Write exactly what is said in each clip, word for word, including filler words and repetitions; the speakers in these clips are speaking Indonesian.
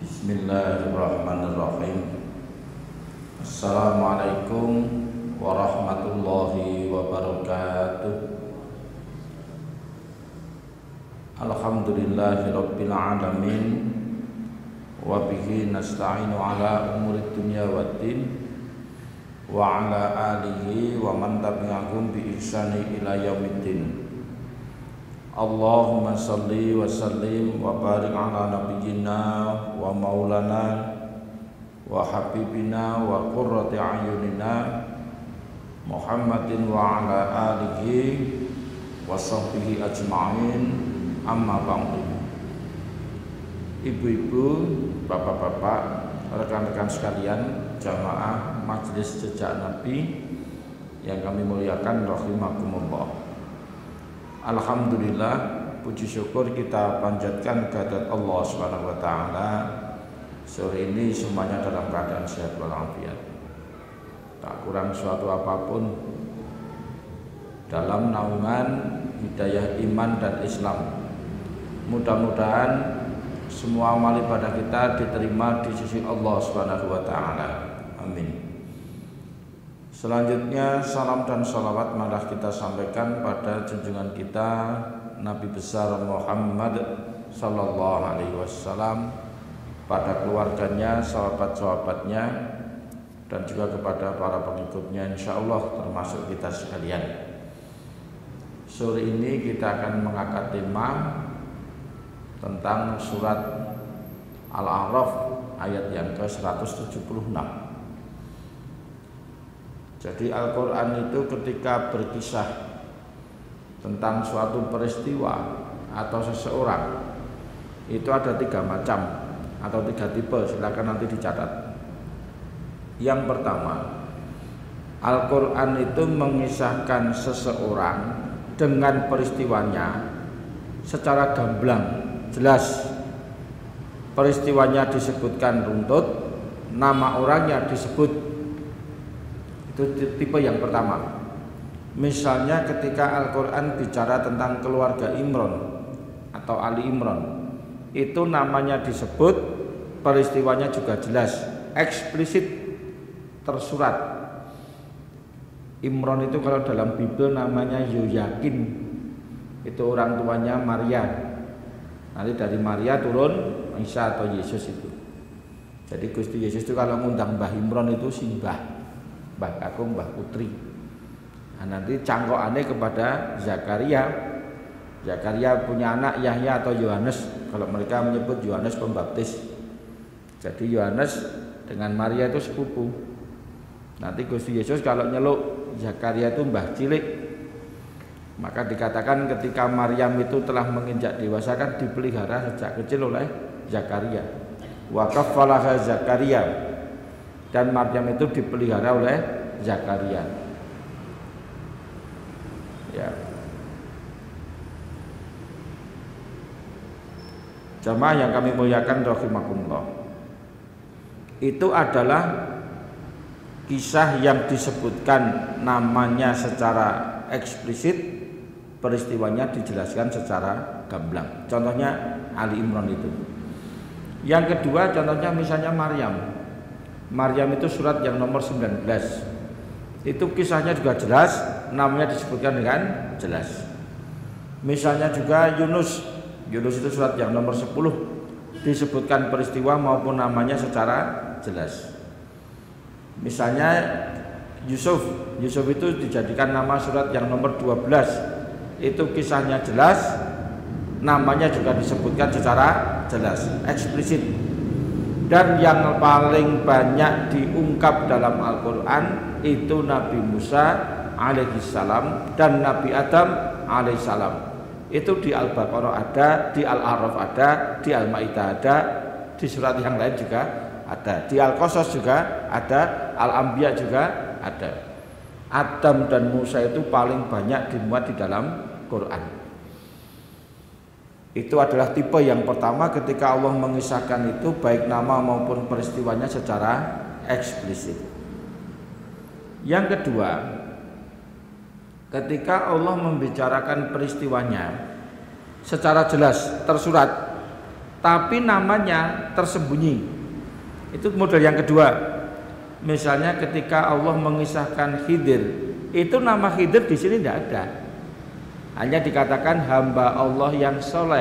Bismillahirrahmanirrahim. Assalamualaikum warahmatullahi wabarakatuh. Alhamdulillahirabbil alamin wa bihi nasta'inu ala umurid dunya waddin wa ala alihi wa man tabi'ahum bi ihsani ila yaumiddin. Allahumma salli wa sallim wa barik ala nabiyyina wa maulana wa habibina wa qurrati ayunina Muhammadin wa ala alihi wa sahbihi ajma'in, amma ba'du. Ibu-ibu, bapak-bapak, rekan-rekan sekalian, jamaah Majelis Jejak Nabi yang kami muliakan rahimakumullah. Alhamdulillah, puji syukur kita panjatkan kehadirat Allah Subhanahu wa taala. Sore ini semuanya dalam keadaan sehat walafiat. Tak kurang suatu apapun dalam naungan hidayah iman dan Islam. Mudah-mudahan semua amal ibadah kita diterima di sisi Allah Subhanahu wa taala. Amin. Selanjutnya salam dan salawat malah kita sampaikan pada junjungan kita Nabi besar Muhammad sallallahu alaihi wasallam, pada keluarganya, sahabat-sahabatnya, dan juga kepada para pengikutnya insyaallah termasuk kita sekalian. Sore ini kita akan mengangkat tema tentang surat Al-A'raf ayat yang ke seratus tujuh puluh enam. Jadi Al-Quran itu ketika berkisah tentang suatu peristiwa atau seseorang, itu ada tiga macam atau tiga tipe, silakan nanti dicatat. Yang pertama, Al-Quran itu mengisahkan seseorang dengan peristiwanya secara gamblang, jelas. Peristiwanya disebutkan runtut, nama orangnya disebut. Itu tipe yang pertama. Misalnya ketika Al-Quran bicara tentang keluarga Imran atau Ali Imran, itu namanya disebut, peristiwanya juga jelas, eksplisit, tersurat. Imran itu kalau dalam Bible namanya Yoyakin, itu orang tuanya Maria. Nanti dari Maria turun Isa atau Yesus itu. Jadi Gusti Yesus itu kalau ngundang Mbah Imran itu simbah, Mbah Kakung, Mbah Putri. Nah, nanti cangkokannya kepada Zakaria. Zakaria punya anak Yahya atau Yohanes. Kalau mereka menyebut Yohanes Pembaptis. Jadi Yohanes dengan Maria itu sepupu. Nanti Gusti Yesus kalau nyeluk Zakaria itu mbah cilik. Maka dikatakan ketika Maryam itu telah menginjak dewasa kan dipelihara sejak kecil oleh Zakaria. Wa kaffalaha Zakaria. Dan Maryam itu dipelihara oleh Zakaria. Ya. Jamaah yang kami muliakan rahimakumullah. Itu adalah kisah yang disebutkan namanya secara eksplisit, peristiwanya dijelaskan secara gamblang. Contohnya Ali Imran itu. Yang kedua contohnya misalnya Maryam. Maryam itu surat yang nomor sembilan belas. Itu kisahnya juga jelas, namanya disebutkan dengan jelas. Misalnya juga Yunus. Yunus itu surat yang nomor sepuluh, disebutkan peristiwa maupun namanya secara jelas. Misalnya Yusuf. Yusuf itu dijadikan nama surat yang nomor dua belas. Itu kisahnya jelas, namanya juga disebutkan secara jelas, eksplisit. Dan yang paling banyak diungkap dalam Al-Quran itu Nabi Musa alaihissalam dan Nabi Adam alaihissalam. Itu di Al-Baqarah ada, di Al-A'raf ada, di Al-Ma'idah ada, di surat yang lain juga ada, di Al-Qasas juga ada, Al-Anbiya juga ada. Adam dan Musa itu paling banyak dimuat di dalam Quran. Itu adalah tipe yang pertama ketika Allah mengisahkan itu baik nama maupun peristiwanya secara eksplisit. Yang kedua, ketika Allah membicarakan peristiwanya secara jelas tersurat tapi namanya tersembunyi. Itu model yang kedua. Misalnya ketika Allah mengisahkan Khidir, itu nama Khidir di sini tidak ada. Hanya dikatakan hamba Allah yang soleh.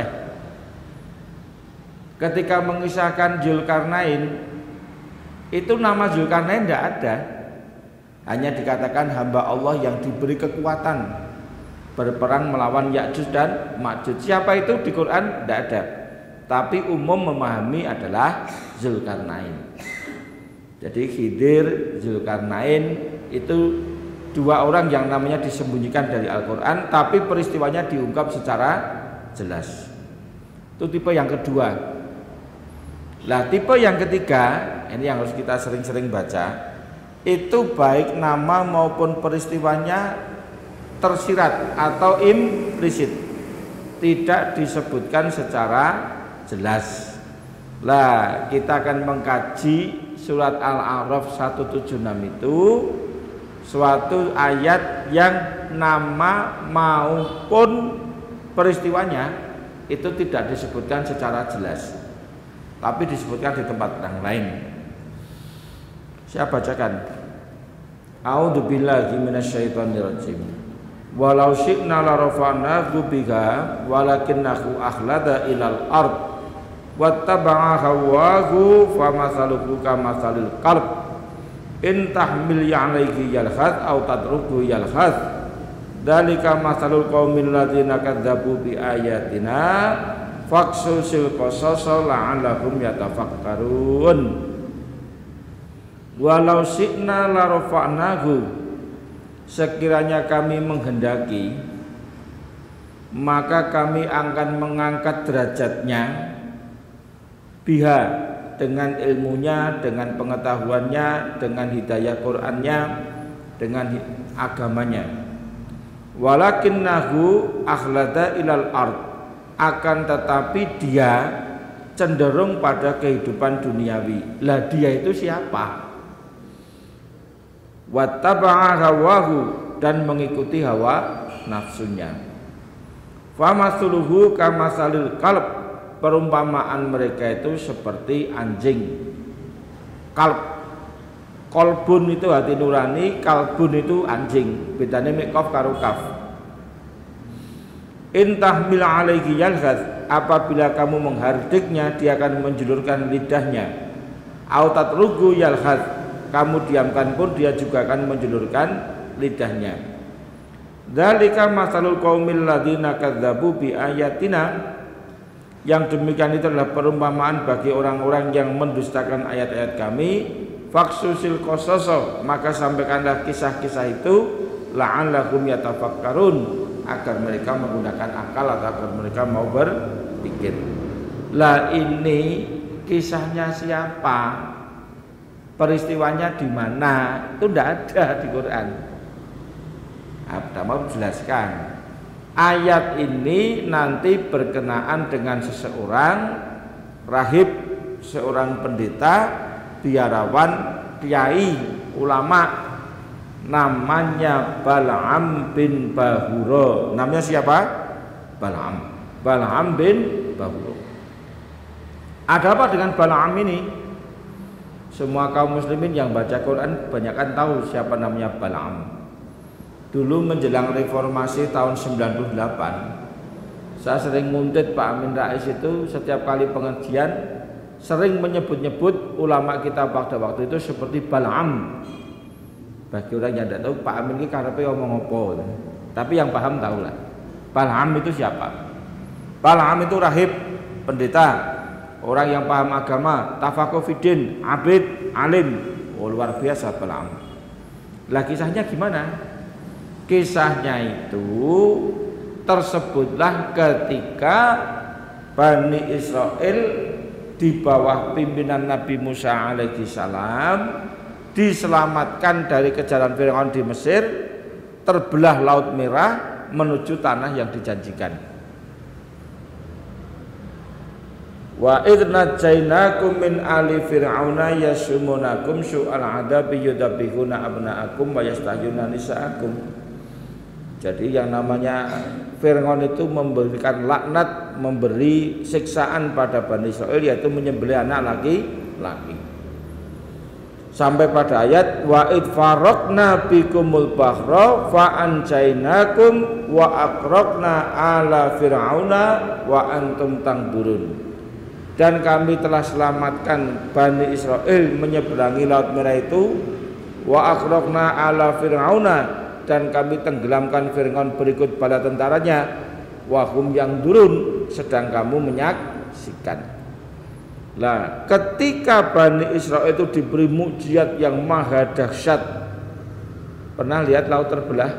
Ketika mengisahkan Zulkarnain, itu nama Zulkarnain tidak ada. Hanya dikatakan hamba Allah yang diberi kekuatan berperang melawan Ya'juj dan Ma'juj. Siapa itu di Quran tidak ada. Tapi umum memahami adalah Zulkarnain. Jadi Khidir, Zulkarnain itu dua orang yang namanya disembunyikan dari Al-Quran, tapi peristiwanya diungkap secara jelas. Itu tipe yang kedua. Lah tipe yang ketiga, ini yang harus kita sering-sering baca, itu baik nama maupun peristiwanya tersirat atau implisit, tidak disebutkan secara jelas. Lah kita akan mengkaji surat Al-A'raf seratus tujuh puluh enam itu suatu ayat yang nama maupun peristiwanya itu tidak disebutkan secara jelas, tapi disebutkan di tempat yang lain. Saya bacakan. A'udzubillahi minasyaitonirrajim. Walau syi'na la rafa'nahu biha walakinnahu akhlada ilal ard wattaba'a hawahu famathaluhu kamathalil qalb in tahmil ya'alaihi yalhad aw tatruku yalhad dzalika mathalul qaumil ladzina kadzdzabu bi ayatina faqsusil qasasa la'allahum yatafakkarun. Walau syi'na la rafa'nahu, sekiranya kami menghendaki maka kami akan mengangkat derajatnya biha, dengan ilmunya, dengan pengetahuannya, dengan hidayah Qur'annya, dengan agamanya. Walakinnahu akhlada ilal ard, akan tetapi dia cenderung pada kehidupan duniawi. Lah dia itu siapa? Wattaba'a hawahu, dan mengikuti hawa nafsunya. Famasuluhu kamasalil qalb, perumpamaan mereka itu seperti anjing. Kalb, kolbun itu hati nurani, kalbun itu anjing. Bedanya mikaf karo kaf. Intahmil alaihi yalhad, apabila kamu menghardiknya dia akan menjulurkan lidahnya. Autat rugu yalhad, kamu diamkan pun dia juga akan menjulurkan lidahnya. Dzalika masalul qaumil ladzina kadzdzabu bi ayatina, yang demikian itu adalah perumpamaan bagi orang-orang yang mendustakan ayat-ayat kami. Faksusil qasasa, maka sampaikanlah kisah-kisah itu la'allahum yatafakkarun, agar mereka menggunakan akal atau agar mereka mau berpikir. Lah ini kisahnya siapa? Peristiwanya di mana? Itu tidak ada di Quran. Abda mau jelaskan. Ayat ini nanti berkenaan dengan seseorang rahib, seorang pendeta, biarawan, kiai, ulama, namanya Bal'am bin Bahura. Namanya siapa? Bal'am. Bal'am bin Bahura. Ada apa dengan Bal'am ini? Semua kaum muslimin yang baca Quran banyakkan tahu siapa namanya Bal'am. Dulu menjelang reformasi tahun sembilan puluh delapan, saya sering nguntit Pak Amin Rais itu setiap kali pengajian sering menyebut-nyebut ulama kita pada waktu itu seperti Bal'am. Bagi orang yang tidak tahu, Pak Amin ini karepe omong apa, tapi yang paham tahulah. Bal'am itu siapa? Bal'am itu rahib, pendeta, orang yang paham agama, tafakuh fiddin, abid, alim. Oh, luar biasa Bal'am. Lah kisahnya gimana? Kisahnya itu tersebutlah ketika Bani Israel di bawah pimpinan Nabi Musa alaihi salam diselamatkan dari kejaran Firaun di Mesir, terbelah Laut Merah menuju tanah yang dijanjikan. Wa idh najaynakum min ali fir'auna yasumunakum su'al adabi yudabihuna abna'akum wa yastahyuna nisa'akum. Jadi yang namanya Fir'aun itu memberikan laknat memberi siksaan pada Bani Israil, yaitu menyembelih anak laki-laki. Sampai pada ayat wa id faraqna bikumul bahra fa anjainakum wa aqraqna ala fir'auna wa antum tangburun. Dan kami telah selamatkan Bani Israel menyeberangi Laut Merah itu, wa aqraqna ala fir'auna, dan kami tenggelamkan Fir'aun berikut bala tentaranya, wahum yang durun, sedang kamu menyaksikan. Nah, ketika Bani Israel itu diberi mukjizat yang maha dahsyat, pernah lihat laut terbelah?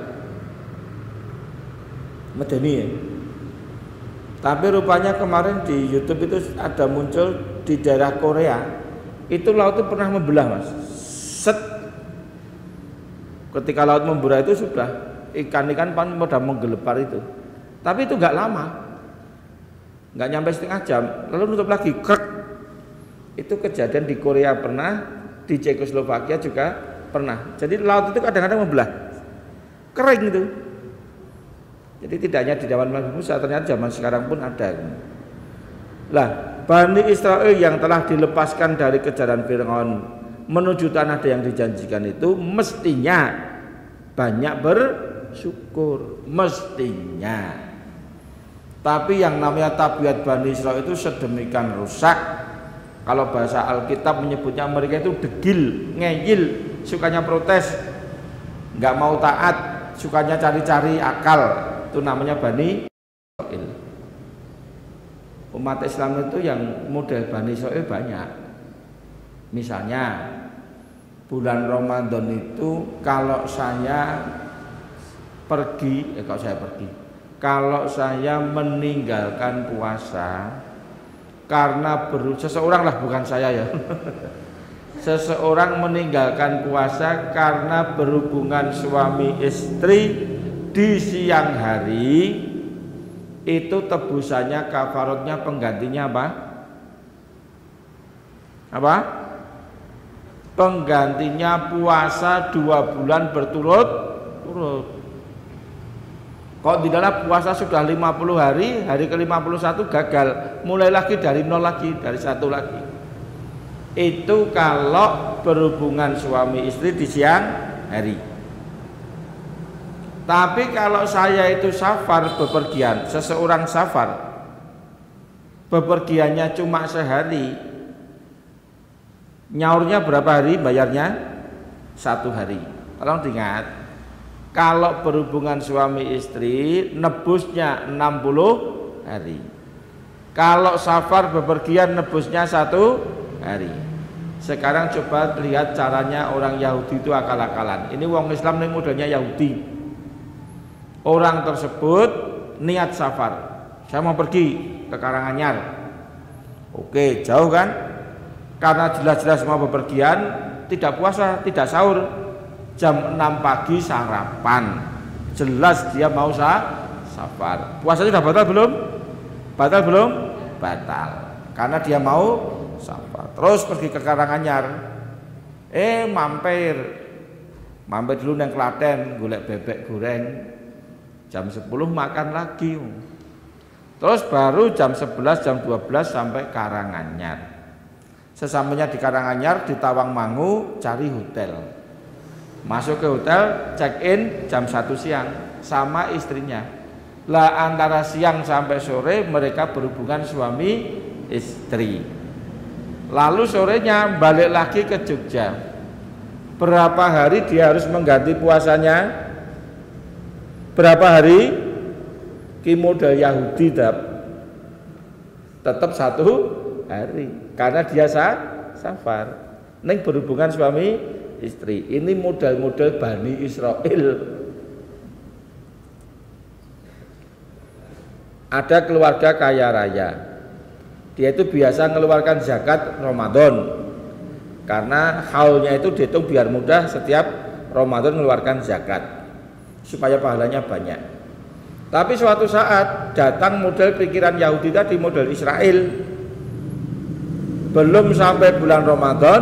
Medeni ya? Tapi rupanya kemarin di YouTube itu ada muncul di daerah Korea, itu laut itu pernah membelah, mas. Set. Ketika laut membelah itu sudah ikan-ikan pada menggelepar itu. Tapi itu nggak lama, nggak nyampe setengah jam, lalu nutup lagi, krek. Itu kejadian di Korea pernah, di Cekoslovakia juga pernah. Jadi laut itu kadang-kadang membelah, kering itu. Jadi tidak hanya di zaman Nabi Musa, ternyata zaman sekarang pun ada. Lah, Bani Israel yang telah dilepaskan dari kejaran Fir'aun menuju tanah yang dijanjikan itu mestinya banyak bersyukur, mestinya. Tapi yang namanya tabiat Bani Israel itu sedemikian rusak. Kalau bahasa Alkitab menyebutnya mereka itu degil, ngeyil, sukanya protes, nggak mau taat, sukanya cari-cari akal. Itu namanya Bani Israil. Umat Islam itu yang model Bani Israil banyak. Misalnya bulan Ramadan itu kalau saya pergi, eh kalau saya pergi, kalau saya meninggalkan puasa karena ber, seseorang lah, bukan saya ya. Seseorang meninggalkan puasa karena berhubungan suami istri di siang hari, itu tebusannya kafaratnya penggantinya apa? Apa? Penggantinya puasa dua bulan berturut-turut. Kok di dalam puasa sudah lima puluh hari, hari ke lima puluh satu gagal, mulai lagi dari nol lagi, dari satu lagi. Itu kalau berhubungan suami istri di siang hari. Tapi kalau saya itu safar, bepergian, seseorang safar, bepergiannya cuma sehari, nyaurnya berapa hari, bayarnya satu hari. Tolong diingat, kalau berhubungan suami istri nebusnya enam puluh hari. Kalau safar bepergian nebusnya satu hari. Sekarang coba lihat caranya orang Yahudi itu akal-akalan. Ini wong Islam ini modelnya Yahudi. Orang tersebut niat safar, saya mau pergi ke Karanganyar. Oke, jauh kan? Karena jelas-jelas mau bepergian, tidak puasa, tidak sahur. Jam enam pagi sarapan, jelas dia mau sah, safar. Puasanya sudah batal belum? Batal belum? Batal, karena dia mau safar. Terus pergi ke Karanganyar, eh mampir, mampir dulu neng Klaten, golek bebek goreng. Jam sepuluh makan lagi. Terus baru jam sebelas, jam dua belas sampai Karanganyar. Sesampainya di Karanganyar, di Tawangmangu, cari hotel. Masuk ke hotel, check in jam satu siang sama istrinya. Lah antara siang sampai sore mereka berhubungan suami istri. Lalu sorenya balik lagi ke Jogja. Berapa hari dia harus mengganti puasanya? Berapa hari? Ki model Yahudi tetap satu hari karena dia sah, safar. Neng berhubungan suami istri. Ini model-model Bani Israel. Ada keluarga kaya raya, dia itu biasa mengeluarkan zakat Ramadan, karena haulnya itu dihitung biar mudah setiap Ramadan mengeluarkan zakat supaya pahalanya banyak. Tapi suatu saat datang model pikiran Yahudi tadi, model Israel. Belum sampai bulan Ramadan,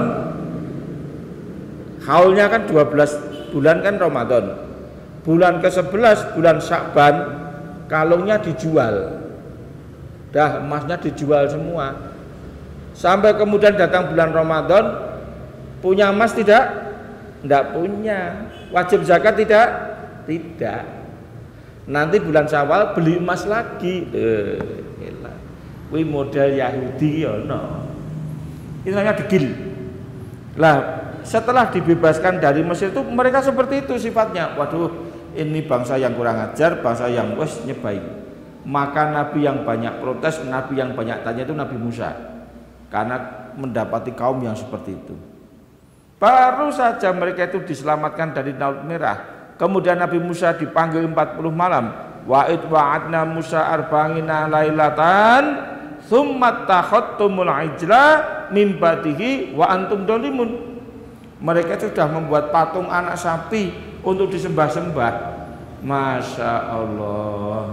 haulnya kan dua belas bulan kan Ramadan. Bulan ke sebelas, bulan Sya'ban, kalungnya dijual. Dah emasnya dijual semua. Sampai kemudian datang bulan Ramadan, punya emas tidak? Tidak punya. Wajib zakat tidak? Tidak. Nanti bulan Syawal beli emas lagi. Eh, Wih model Yahudi ya no. Itu namanya degil. Lah setelah dibebaskan dari Mesir itu mereka seperti itu sifatnya. Waduh, ini bangsa yang kurang ajar, bangsa yang wes nyebai. Maka Nabi yang banyak protes, Nabi yang banyak tanya itu Nabi Musa, karena mendapati kaum yang seperti itu. Baru saja mereka itu diselamatkan dari Laut Merah. Kemudian Nabi Musa dipanggil empat puluh malam. Wa id wa'adna Musa arba'ina lailatan tsumma takhattumul ijla min ba'dihi wa antum dolimun. Mereka itu sudah membuat patung anak sapi untuk disembah-sembah. Masya Allah.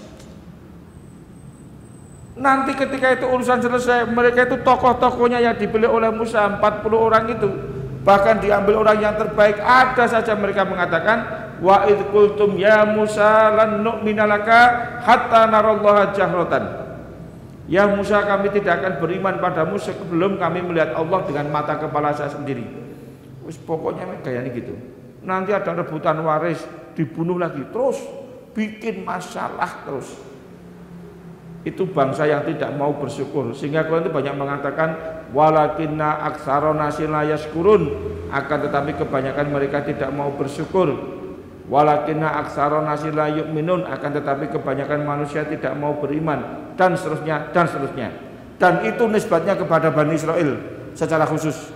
Nanti ketika itu urusan selesai, mereka itu tokoh-tokohnya yang dipilih oleh Musa empat puluh orang itu, bahkan diambil orang yang terbaik. Ada saja mereka mengatakan, wa id qultum ya Musa lan nu'mina laka hatta narallaha jahratan. Ya Musa, kami tidak akan beriman padamu sebelum kami melihat Allah dengan mata kepala saya sendiri. Wis pokoknya gayanya gitu. Nanti ada rebutan waris, dibunuh lagi, terus bikin masalah terus. Itu bangsa yang tidak mau bersyukur, sehingga Quran itu banyak mengatakan walakinna aktsarona la yashkurun, akan tetapi kebanyakan mereka tidak mau bersyukur. Walakinna aktsarona la yu'minun, akan tetapi kebanyakan manusia tidak mau beriman, dan seterusnya dan seterusnya. Dan itu nisbatnya kepada Bani Israel secara khusus.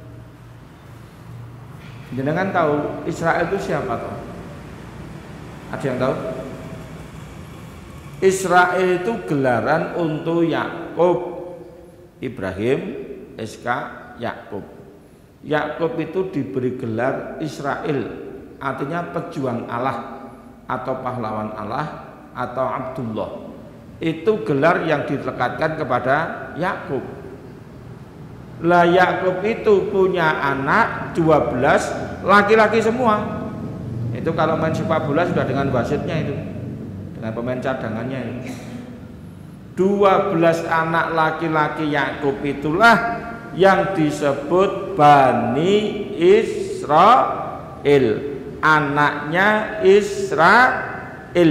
Jenengan tahu Israel itu siapa toh? Ada yang tahu? Israel itu gelaran untuk Yakub, Ibrahim, Ishak, Yakub. Yakub itu diberi gelar Israel, artinya pejuang Allah atau pahlawan Allah atau Abdullah. Itu gelar yang dilekatkan kepada Yakub. Lah Yakub itu punya anak dua belas laki-laki semua. Itu kalau main sepak bola sudah dengan wasitnya itu, dengan pemain cadangannya itu. dua belas anak laki-laki Yakub itulah yang disebut Bani Israel, anaknya Israel,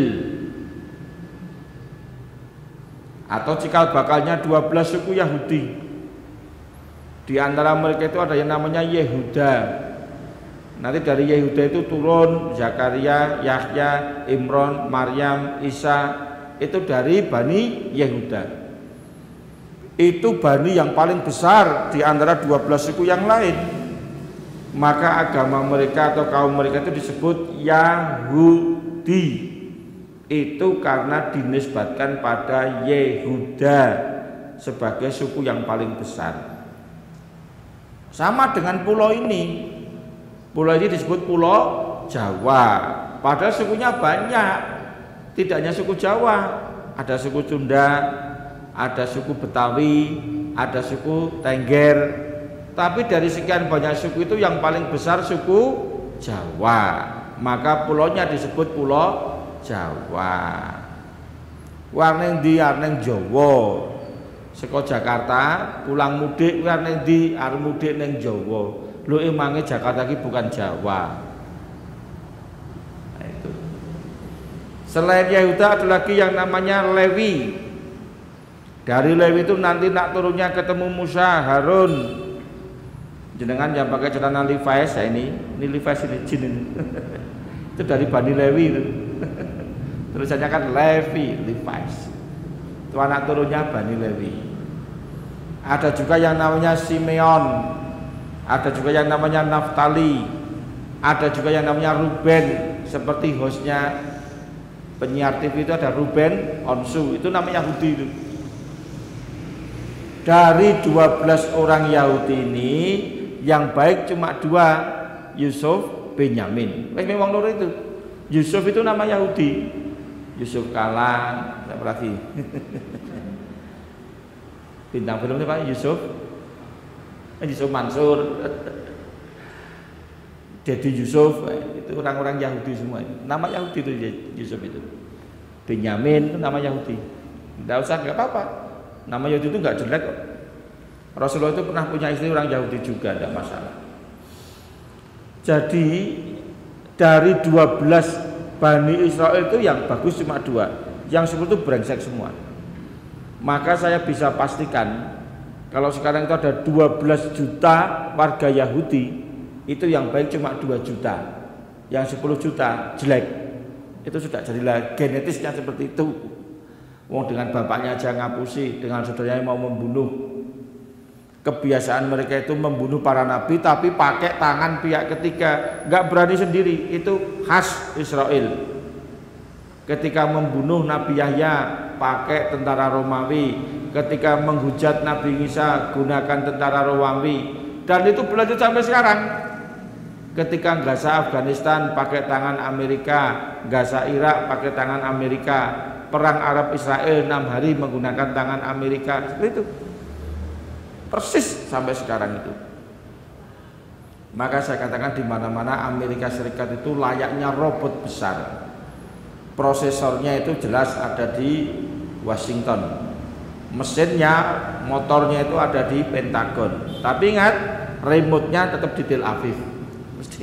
atau cikal bakalnya dua belas suku Yahudi. Di antara mereka itu ada yang namanya Yehuda. Nanti dari Yehuda itu turun Zakaria, Yahya, Imron, Maryam, Isa. Itu dari Bani Yehuda. Itu Bani yang paling besar di antara dua belas suku yang lain. Maka agama mereka atau kaum mereka itu disebut Yahudi. Itu karena dinisbatkan pada Yehuda sebagai suku yang paling besar. Sama dengan pulau ini. Pulau ini disebut Pulau Jawa. Padahal sukunya banyak. Tidak hanya suku Jawa, ada suku Sunda, ada suku Betawi, ada suku Tengger. Tapi dari sekian banyak suku itu yang paling besar suku Jawa. Maka pulaunya disebut Pulau Jawa. Warneng di arneng Jawa. Seko Jakarta pulang mudik warneng di arep mudik neng Jawa. Lho emangnya Jakarta ini bukan Jawa. Nah, itu. Selain Yehuda ada lagi yang namanya Lewi. Dari Lewi itu nanti nak turunnya ketemu Musa, Harun. Jenengan yang pakai celana Levi's ya ini, ini Levi's ini jin ini. Itu dari Bani Lewi itu. Tulisannya kan Levi, Levi's. Itu anak turunnya Bani Lewi. Ada juga yang namanya Simeon. Ada juga yang namanya Naftali. Ada juga yang namanya Ruben. Seperti hostnya penyiar T V itu ada Ruben Onsu. Itu namanya Yahudi itu. Dari dua belas orang Yahudi ini yang baik cuma dua, Yusuf, Benyamin. Memang loro itu. Yusuf itu nama Yahudi. Yusuf Kala, apa lagi? Bintang film itu Pak Yusuf. Yusuf Mansur, Dedi Yusuf, itu orang-orang Yahudi semua. Nama Yahudi itu Yusuf itu. Benyamin itu nama Yahudi. Tidak usah, nggak apa-apa. Nama Yahudi itu nggak jelek kok. Rasulullah itu pernah punya istri orang Yahudi juga, tidak masalah. Jadi dari dua belas Bani Israel itu yang bagus cuma dua, yang sepuluh itu brengsek semua. Maka saya bisa pastikan kalau sekarang itu ada dua belas juta warga Yahudi, itu yang baik cuma dua juta, yang sepuluh juta jelek. Itu sudah jadilah genetisnya seperti itu. Wong dengan bapaknya aja ngapusi, dengan saudaranya mau membunuh. Kebiasaan mereka itu membunuh para nabi tapi pakai tangan pihak ketiga, nggak berani sendiri. Itu khas Israel. Ketika membunuh Nabi Yahya pakai tentara Romawi, ketika menghujat Nabi Isa gunakan tentara Romawi, dan itu berlanjut sampai sekarang. Ketika Gaza Afghanistan pakai tangan Amerika, Gaza Irak pakai tangan Amerika, perang Arab Israel enam hari menggunakan tangan Amerika, seperti itu. Persis sampai sekarang itu. Maka saya katakan di mana-mana Amerika Serikat itu layaknya robot besar. Prosesornya itu jelas ada di Washington. Mesinnya, motornya itu ada di Pentagon. Tapi ingat, remote-nya tetap di Tel Aviv. Mesti.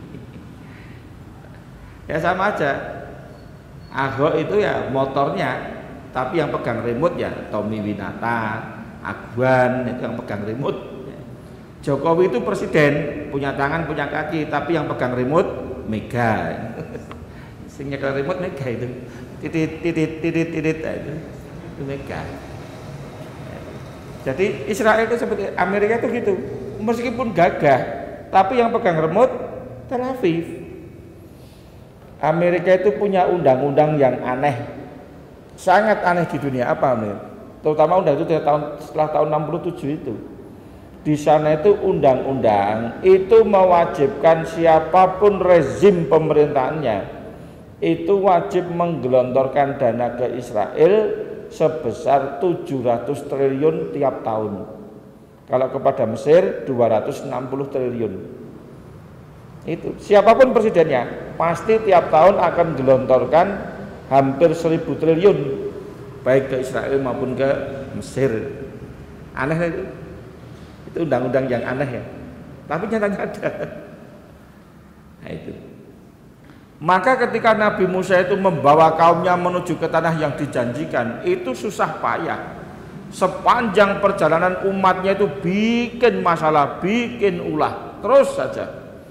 Ya sama aja. Ahok itu ya motornya, tapi yang pegang remote ya Tommy Winata, Agwan itu yang pegang remote. Jokowi itu presiden, punya tangan, punya kaki, tapi yang pegang remote Mega. Sing nyekel remote Mega itu. Titit titit titit titit itu. Itu Mega. Jadi Israel itu seperti Amerika itu gitu. Meskipun gagah, tapi yang pegang remote Tel Aviv. Amerika itu punya undang-undang yang aneh. Sangat aneh di dunia. Apa, Amir? Terutama undang itu tahun setelah tahun enam puluh tujuh itu. Di sana itu undang-undang itu mewajibkan siapapun rezim pemerintahannya itu wajib menggelontorkan dana ke Israel sebesar tujuh ratus triliun tiap tahun. Kalau kepada Mesir dua ratus enam puluh triliun. Itu siapapun presidennya pasti tiap tahun akan gelontorkan hampir seribu triliun baik ke Israel maupun ke Mesir. Aneh itu. Itu undang-undang yang aneh ya. Tapi nyatanya ada. Nah itu. Maka ketika Nabi Musa itu membawa kaumnya menuju ke tanah yang dijanjikan, itu susah payah. Sepanjang perjalanan umatnya itu bikin masalah, bikin ulah, terus saja.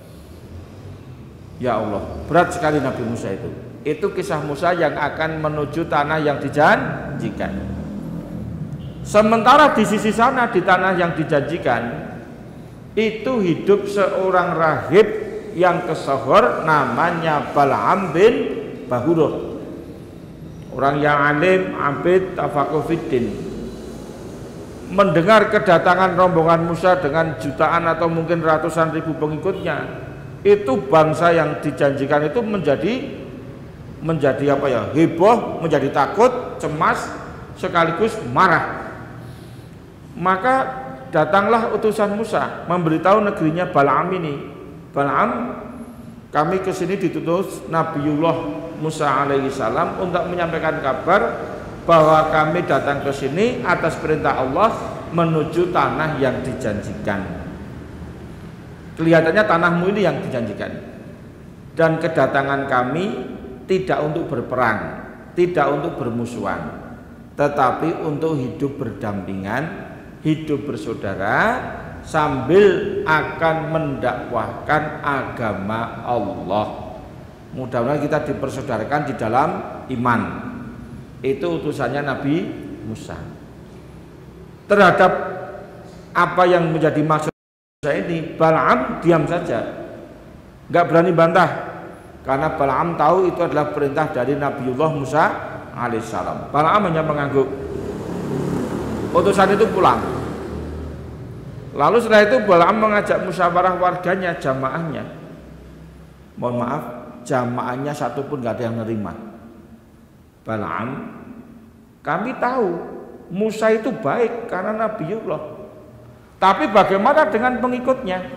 Ya Allah, berat sekali Nabi Musa itu. Itu kisah Musa yang akan menuju tanah yang dijanjikan. Sementara di sisi sana di tanah yang dijanjikan itu hidup seorang rahib yang kesohor namanya Bal'am bin Bahurah. Orang yang alim, abid, tafaqih fiddin. Mendengar kedatangan rombongan Musa dengan jutaan atau mungkin ratusan ribu pengikutnya, itu bangsa yang dijanjikan itu menjadi menjadi apa ya, heboh, menjadi takut, cemas, sekaligus marah. Maka datanglah utusan Musa memberitahu negerinya Bal'am ini, Bal'am, kami kesini ditutus Nabiullah Musa alaihi salam untuk menyampaikan kabar bahwa kami datang ke sini atas perintah Allah menuju tanah yang dijanjikan. Kelihatannya tanahmu ini yang dijanjikan. Dan kedatangan kami tidak untuk berperang, tidak untuk bermusuhan, tetapi untuk hidup berdampingan, hidup bersaudara, sambil akan mendakwahkan agama Allah. Mudah-mudahan kita dipersaudarakan di dalam iman. Itu utusannya Nabi Musa. Terhadap apa yang menjadi maksud Musa ini, Bal'am diam saja, nggak berani bantah. Karena Bal'am tahu itu adalah perintah dari Nabiullah Musa alaihissalam. Bal'am hanya mengangguk. Utusan itu pulang. Lalu setelah itu Bal'am mengajak musyawarah warganya, jamaahnya. Mohon maaf, jamaahnya satu pun gak ada yang nerima. Bal'am, kami tahu Musa itu baik karena Nabiullah. Tapi bagaimana dengan pengikutnya?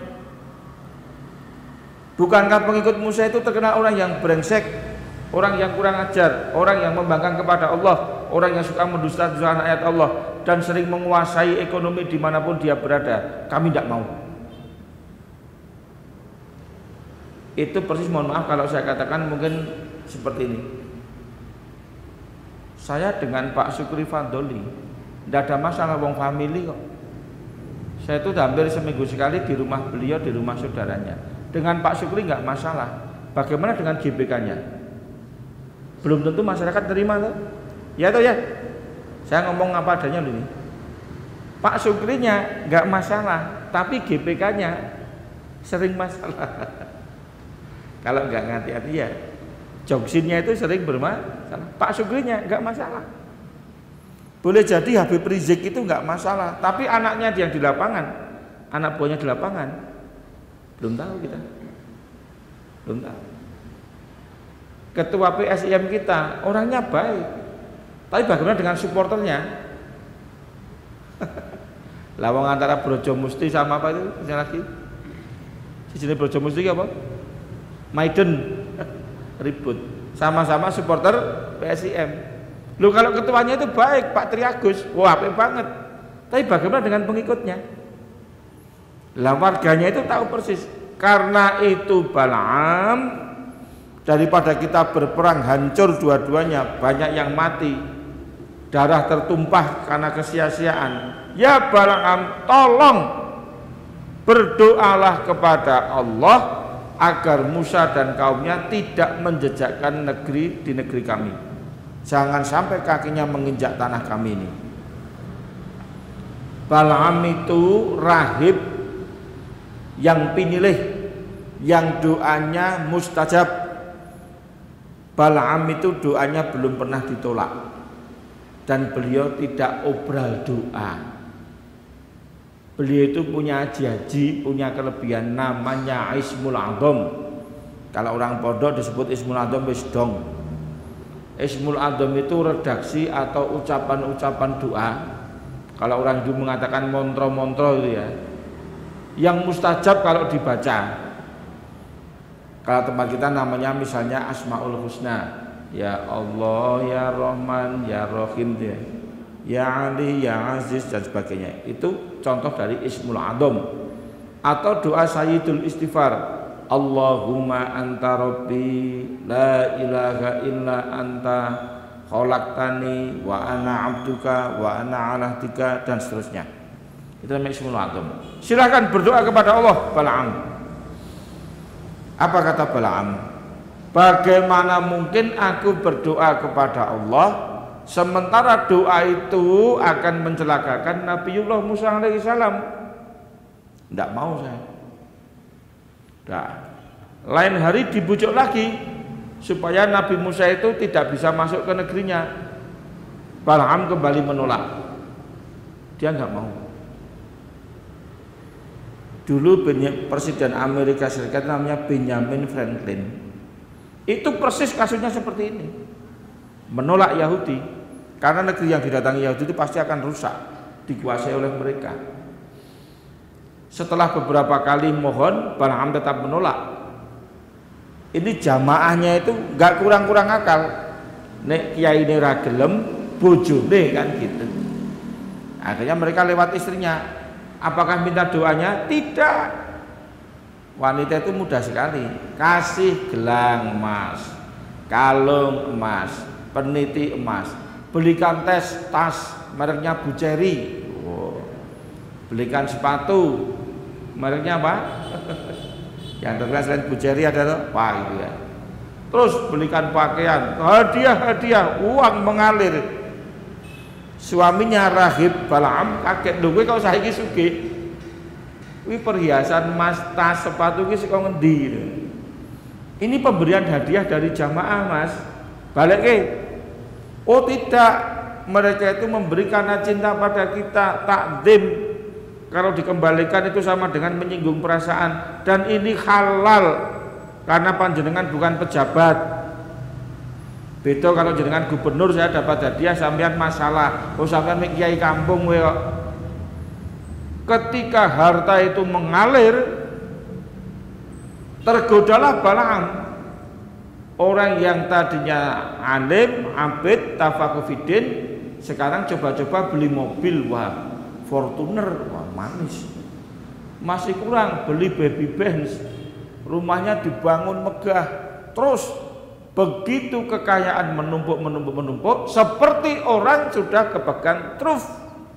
Bukankah pengikut Musa itu terkenal orang yang brengsek, orang yang kurang ajar, orang yang membangkang kepada Allah, orang yang suka mendusta-dustakan ayat Allah dan sering menguasai ekonomi dimanapun dia berada, kami tidak mau. Itu persis, mohon maaf kalau saya katakan mungkin seperti ini. Saya dengan Pak Sukri Fadoli tidak ada masalah, wong family kok. Saya itu hampir seminggu sekali di rumah beliau, di rumah saudaranya. Dengan Pak Sukri nggak masalah. Bagaimana dengan G B K-nya? Belum tentu masyarakat terima tuh. Ya toh ya. Saya ngomong apa adanya loh ini. Pak Sukrinya nggak masalah, tapi G B K-nya sering masalah. Kalau nggak hati-hati ya, joksinnya itu sering bermasalah. Pak Sukrinya nggak masalah. Boleh jadi Habib Rizik itu nggak masalah, tapi anaknya yang di lapangan, anak buahnya di lapangan, belum tahu kita, belum tahu. Ketua P S I M kita orangnya baik, tapi bagaimana dengan supporternya? Lawang antara Brojo Musti sama apa itu? Yang lagi, di sini Brojo Musti apa? Maiden ribut, sama-sama supporter P S I M. Loh, kalau ketuanya itu baik, Pak Triagus, wah apik banget. Tapi bagaimana dengan pengikutnya? Lah warganya itu tahu persis. Karena itu Balaam, daripada kita berperang hancur dua-duanya, banyak yang mati, darah tertumpah karena kesia-siaan. Ya Balaam, tolong berdoalah kepada Allah agar Musa dan kaumnya tidak menjejakkan negeri di negeri kami. Jangan sampai kakinya menginjak tanah kami ini. Balaam itu rahib yang pinilih, yang doanya mustajab. Balaam itu doanya belum pernah ditolak, dan beliau tidak obral doa. Beliau itu punya haji-haji, punya kelebihan namanya Ismul Adzam. Kalau orang pondok disebut Ismul Adzam wis dong. Ismul Adzam itu redaksi atau ucapan-ucapan doa. Kalau orang Hindu mengatakan montro-montro itu ya, yang mustajab kalau dibaca. Kalau tempat kita namanya misalnya Asmaul Husna, ya Allah, ya Rahman, ya Rahim, ya, ya Ali, ya Aziz dan sebagainya. Itu contoh dari Ismul Adzam. Atau doa Sayyidul Istighfar, Allahumma anta rabbi la ilaha illa anta khalaqtani wa ana abduka wa ana ala ahdika dan seterusnya. Itu namanya Ismul Adzam. Silakan berdoa kepada Allah. Balaam, apa kata Balaam? Bagaimana mungkin aku berdoa kepada Allah sementara doa itu akan mencelakakan Nabiullah Musa alaihissalam? Tidak mau saya. Nah, lain hari dibujuk lagi supaya Nabi Musa itu tidak bisa masuk ke negerinya. Balaam kembali menolak. Dia nggak mau. Dulu Presiden Amerika Serikat namanya Benjamin Franklin. Itu persis kasusnya seperti ini. Menolak Yahudi karena negeri yang didatangi Yahudi itu pasti akan rusak, dikuasai oleh mereka. Setelah beberapa kali mohon, Balaam tetap menolak. Ini jamaahnya itu nggak kurang-kurang akal. Nek kiai ini ra gelem, bojone kan gitu. Akhirnya mereka lewat istrinya. Apakah minta doanya? Tidak. Wanita itu mudah sekali. Kasih gelang emas, kalung emas, peniti emas, belikan tes tas mereknya Buceri, oh. Belikan sepatu mereknya apa? Yang terkenal selain Buceri ada tuh, wah itu ya. Terus belikan pakaian, hadiah-hadiah, uang mengalir. Suaminya rahib Balaam kaget, lho kowe kok saiki sugih. Kuwi perhiasan emas, tas, sepatu ki saka ngendi? Ini pemberian hadiah dari jamaah, Mas. Balik ke. Oh tidak, mereka itu memberikan cinta pada kita, takdim. Kalau dikembalikan itu sama dengan menyinggung perasaan, dan ini halal karena panjenengan bukan pejabat. Beda kalau jenengan gubernur saya dapat hadiah, sampean masalah. Oh sampean mek kiai kampung we kok. Ketika harta itu mengalir, tergodalah Balaam. Orang yang tadinya alim, abid, tafaqufidin, sekarang coba-coba beli mobil, wah Fortuner, wah manis. Masih kurang beli baby Benz, rumahnya dibangun megah. Terus begitu kekayaan menumpuk menumpuk menumpuk, seperti orang sudah kepegang truf,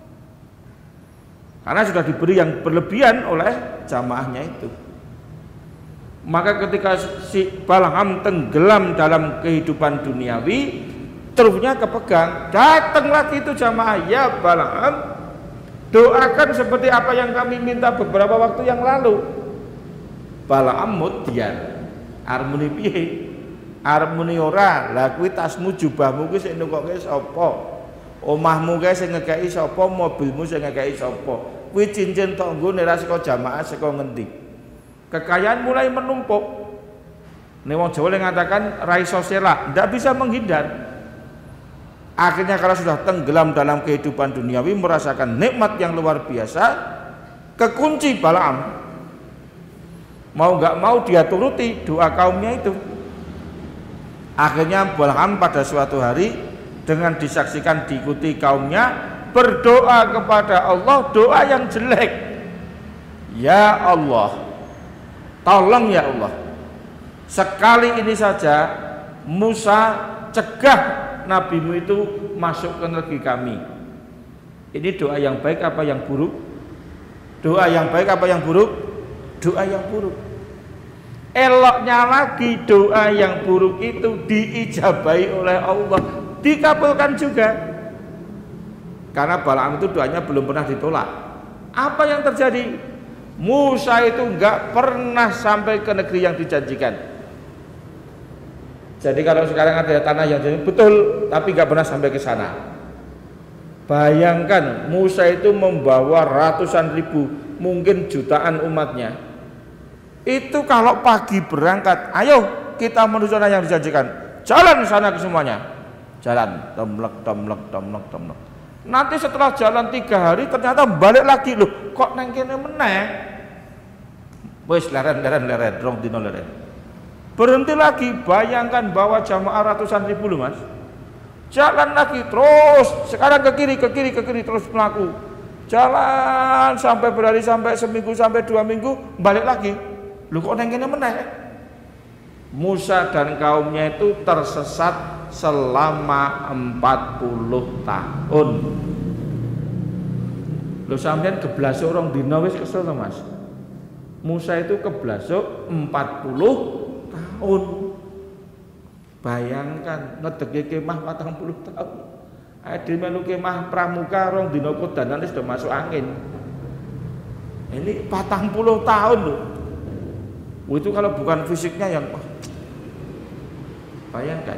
karena sudah diberi yang berlebihan oleh jamaahnya itu. Maka ketika si Balham tenggelam dalam kehidupan duniawi, trufnya kepegang, datang lagi itu jamaah, ya Balham, doakan seperti apa yang kami minta beberapa waktu yang lalu. Balham mudyan, armuni piye? Armuni ora, lah kuwi tasmu jubahmu kuwi sing nukokke sapa? Omahmu kuwi sing ngekeki sapa? Mobilmu sing ngekeki sapa? Kuwi cincin tanggane ra saka jamaah saka ngendi? Kekayaan mulai menumpuk. Nek wong Jawa mengatakan ra iso selak, ndak bisa menghindar. Akhirnya kalau sudah tenggelam dalam kehidupan duniawi, merasakan nikmat yang luar biasa, kekunci Balaam. Mau nggak mau dia turuti doa kaumnya itu. Akhirnya Balaam pada suatu hari dengan disaksikan diikuti kaumnya, berdoa kepada Allah doa yang jelek. Ya Allah, tolong ya Allah, sekali ini saja Musa cegah nabimu itu masuk ke negeri kami. Ini doa yang baik apa yang buruk? Doa yang baik apa yang buruk? Doa yang buruk. Eloknya lagi doa yang buruk itu diijabahi oleh Allah, dikabulkan juga. Karena Balaam itu doanya belum pernah ditolak. Apa yang terjadi? Musa itu enggak pernah sampai ke negeri yang dijanjikan. Jadi kalau sekarang ada tanah yang jadi betul, tapi enggak pernah sampai ke sana. Bayangkan Musa itu membawa ratusan ribu, mungkin jutaan umatnya. Itu kalau pagi berangkat, ayo kita menuju sana yang dijanjikan. Jalan sana ke semuanya. Jalan, temlek, temlek, temlek, temlek. Nanti setelah jalan tiga hari ternyata balik lagi, loh kok neng kene meneh. Wes leren leren leren, rong dino leren. Berhenti lagi, bayangkan bawa jamaah ratusan ribu loh mas. Jalan lagi terus, sekarang ke kiri, ke kiri, ke kiri terus melaku. Jalan sampai berhari, sampai seminggu, sampai dua minggu, balik lagi. Loh kok neng kene meneh. Musa dan kaumnya itu tersesat selama empat puluh tahun. Lho sampean geblasuk orang dina wis kesel to Mas. Musa itu keblasuk empat puluh tahun. Bayangkan ngedeke kemah patang puluh tahun. Ade melu kemah pramuka rong dina kodanan wis do masuk angin. Ini patang puluh tahun loh. Itu kalau bukan fisiknya yang oh, bayangkan.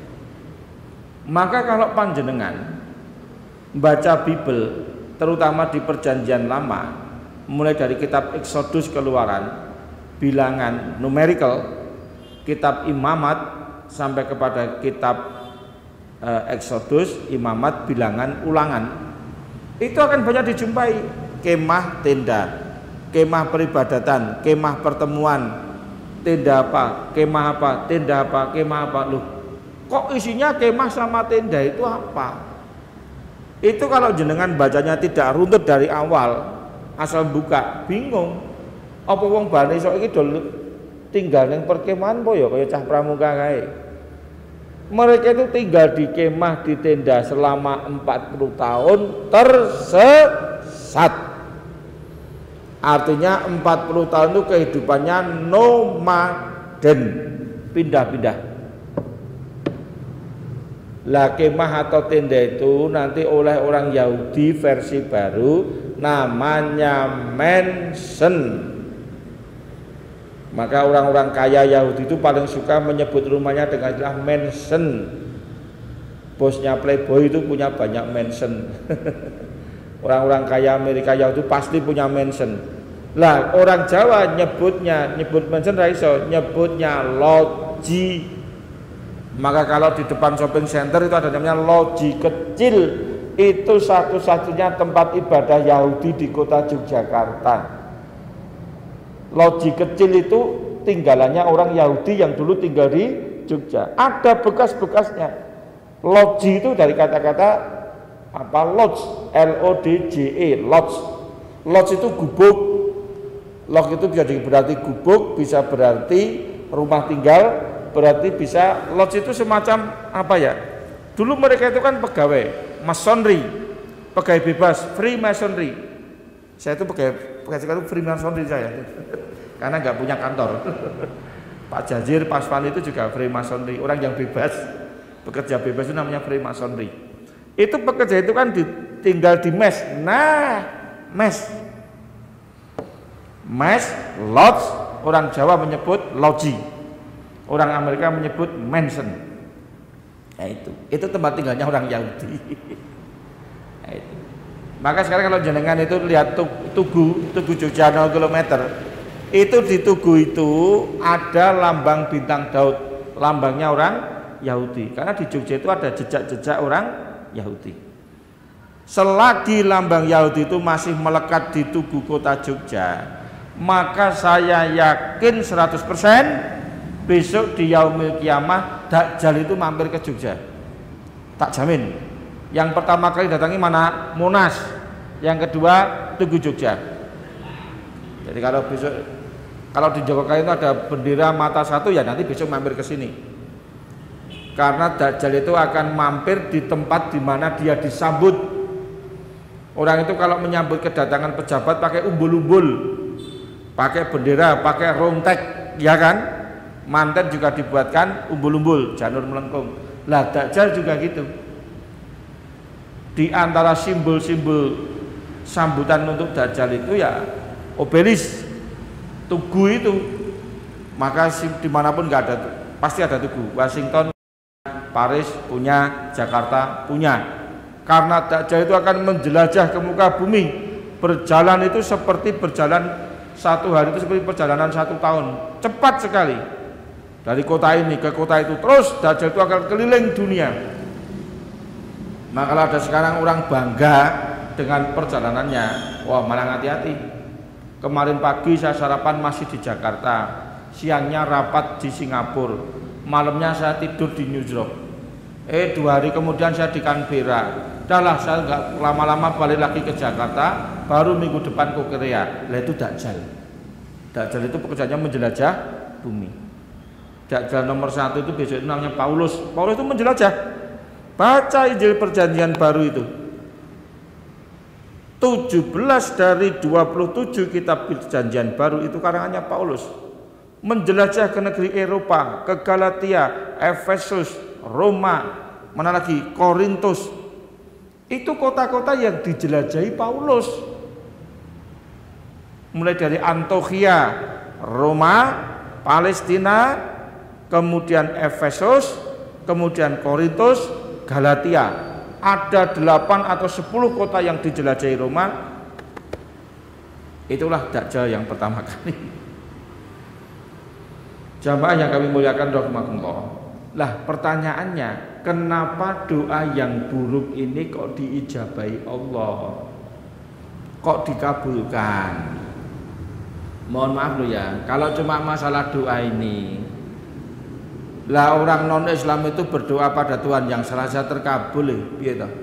Maka kalau panjenengan baca Bible, terutama di perjanjian lama, mulai dari kitab Exodus Keluaran, bilangan numerical, kitab Imamat sampai kepada kitab eh, Exodus, Imamat, bilangan, ulangan, itu akan banyak dijumpai kemah tenda, kemah peribadatan, kemah pertemuan, tenda apa, kemah apa, tenda apa, kemah apa. Loh, kok isinya kemah sama tenda itu apa? Itu kalau jenengan bacanya tidak runtut dari awal, asal buka, bingung. Apa wong Bani sok iki dol tinggal ning perkemahan po ya kaya cah pramuka kae. Mereka itu tinggal di kemah, di tenda selama empat puluh tahun tersesat. Artinya empat puluh tahun itu kehidupannya nomaden, pindah-pindah. Lah kemah atau tenda itu nanti oleh orang Yahudi versi baru namanya mansion. Maka orang-orang kaya Yahudi itu paling suka menyebut rumahnya dengan istilah mansion. Bosnya Playboy itu punya banyak mansion. Orang-orang kaya Amerika Yahudi pasti punya mansion. Lah orang Jawa nyebutnya nyebut mansion ra iso, nyebutnya loji. Maka kalau di depan shopping center itu ada namanya loji kecil. Itu satu-satunya tempat ibadah Yahudi di kota Yogyakarta. Loji kecil itu tinggalannya orang Yahudi yang dulu tinggal di Jogja. Ada bekas-bekasnya. Lodge itu dari kata-kata apa? Lodge, L O D J E, lodge. Lodge itu gubuk. Lodge itu bisa berarti gubuk, bisa berarti rumah tinggal, berarti bisa lodge itu semacam apa ya? Dulu mereka itu kan pegawai masonry, pegawai bebas, free masonry. Saya itu pegawai pegawai free masonry saya, karena nggak punya kantor. Pak Jazir, Pak Svan itu juga free masonry, orang yang bebas, pekerja bebas itu namanya free masonry. Itu pekerja itu kan tinggal di mes. Nah, mes, mes, lodge, orang Jawa menyebut loji, orang Amerika menyebut mansion. Nah, itu, itu tempat tinggalnya orang Yahudi. Nah, itu. Maka sekarang kalau jenengan itu lihat Tugu, Tugu Jogja nol kilometer, itu di Tugu itu ada lambang bintang Daud, lambangnya orang Yahudi. Karena di Jogja itu ada jejak-jejak orang Yahudi. Selagi lambang Yahudi itu masih melekat di Tugu kota Jogja, maka saya yakin seratus persen besok di Yaumil Kiamah Dajjal itu mampir ke Jogja. Tak jamin. Yang pertama kali datangi mana? Monas. Yang kedua Tugu Jogja. Jadi kalau besok, kalau di Jogokaryan itu ada bendera mata satu, ya nanti besok mampir ke sini. Karena Dajjal itu akan mampir di tempat di mana dia disambut. Orang itu kalau menyambut kedatangan pejabat pakai umbul-umbul, pakai bendera, pakai rontek, ya kan? Manten juga dibuatkan umbul-umbul, janur melengkung. Lah Dajjal juga gitu. Di antara simbol-simbol sambutan untuk Dajjal itu ya obelis, tugu itu. Maka dimanapun nggak ada, pasti ada tugu. Washington, Paris punya, Jakarta punya. Karena Dajjal itu akan menjelajah ke muka bumi. Berjalan itu seperti berjalan satu hari itu seperti perjalanan satu tahun, cepat sekali. Dari kota ini ke kota itu terus Dajjal itu akan keliling dunia. Maka kalau ada sekarang orang bangga dengan perjalanannya, wah malah hati-hati. Kemarin pagi saya sarapan masih di Jakarta, siangnya rapat di Singapura, malamnya saya tidur di New York. Eh dua hari kemudian saya di Canberra. Dahlah saya nggak lama-lama balik lagi ke Jakarta, baru minggu depan ke Korea. Lah itu Dajjal. Dajjal itu pekerjaannya menjelajah bumi. Dajjal nomor satu itu besok itu namanya Paulus. Paulus itu menjelajah. Baca Injil Perjanjian Baru itu. tujuh belas dari dua puluh tujuh kitab Perjanjian Baru itu karangannya Paulus. Menjelajah ke negeri Eropa, ke Galatia, Efesus, Roma, mana lagi? Korintus. Itu kota-kota yang dijelajahi Paulus. Mulai dari Antiokhia, Roma, Palestina, kemudian Efesus, kemudian Korintus, Galatia. Ada delapan atau sepuluh kota yang dijelajahi Roma. Itulah Dajjal yang pertama kali. Jamaah yang kami muliakan rahimakumullah. Lah pertanyaannya, kenapa doa yang buruk ini kok diijabahi Allah? Kok dikabulkan? Mohon maaf loh ya, kalau cuma masalah doa ini, lah orang non Islam itu berdoa pada Tuhan yang serasa terkabul, piye toh?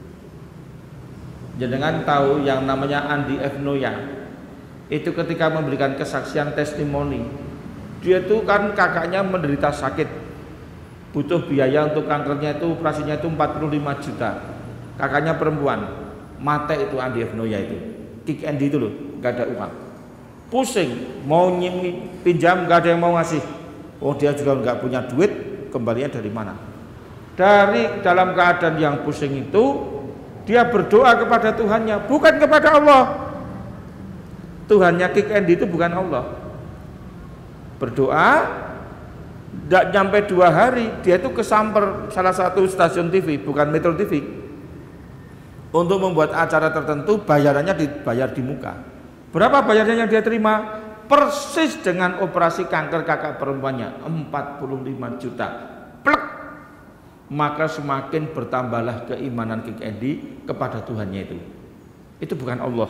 Jenengan tahu yang namanya Andi F. Noya, itu ketika memberikan kesaksian testimoni, dia itu kan kakaknya menderita sakit, butuh biaya untuk kankernya itu operasinya itu empat puluh lima juta. Kakaknya perempuan, mate itu Andi F. Noya itu, kick Andy itu loh, nggak ada uang. Pusing, mau nyimi, pinjam nggak ada yang mau ngasih. Oh dia juga nggak punya duit, kembalinya dari mana? Dari dalam keadaan yang pusing itu, dia berdoa kepada Tuhannya, bukan kepada Allah. Tuhannya Kick Andy itu bukan Allah. Berdoa, tidak nyampe dua hari, dia itu kesamper salah satu stasiun T V, bukan Metro T V, untuk membuat acara tertentu, bayarannya dibayar di muka. Berapa bayarnya yang dia terima? Persis dengan operasi kanker kakak perempuannya, empat puluh lima juta. Plek. Maka semakin bertambahlah keimanan Kick Andy kepada Tuhannya itu. Itu bukan Allah.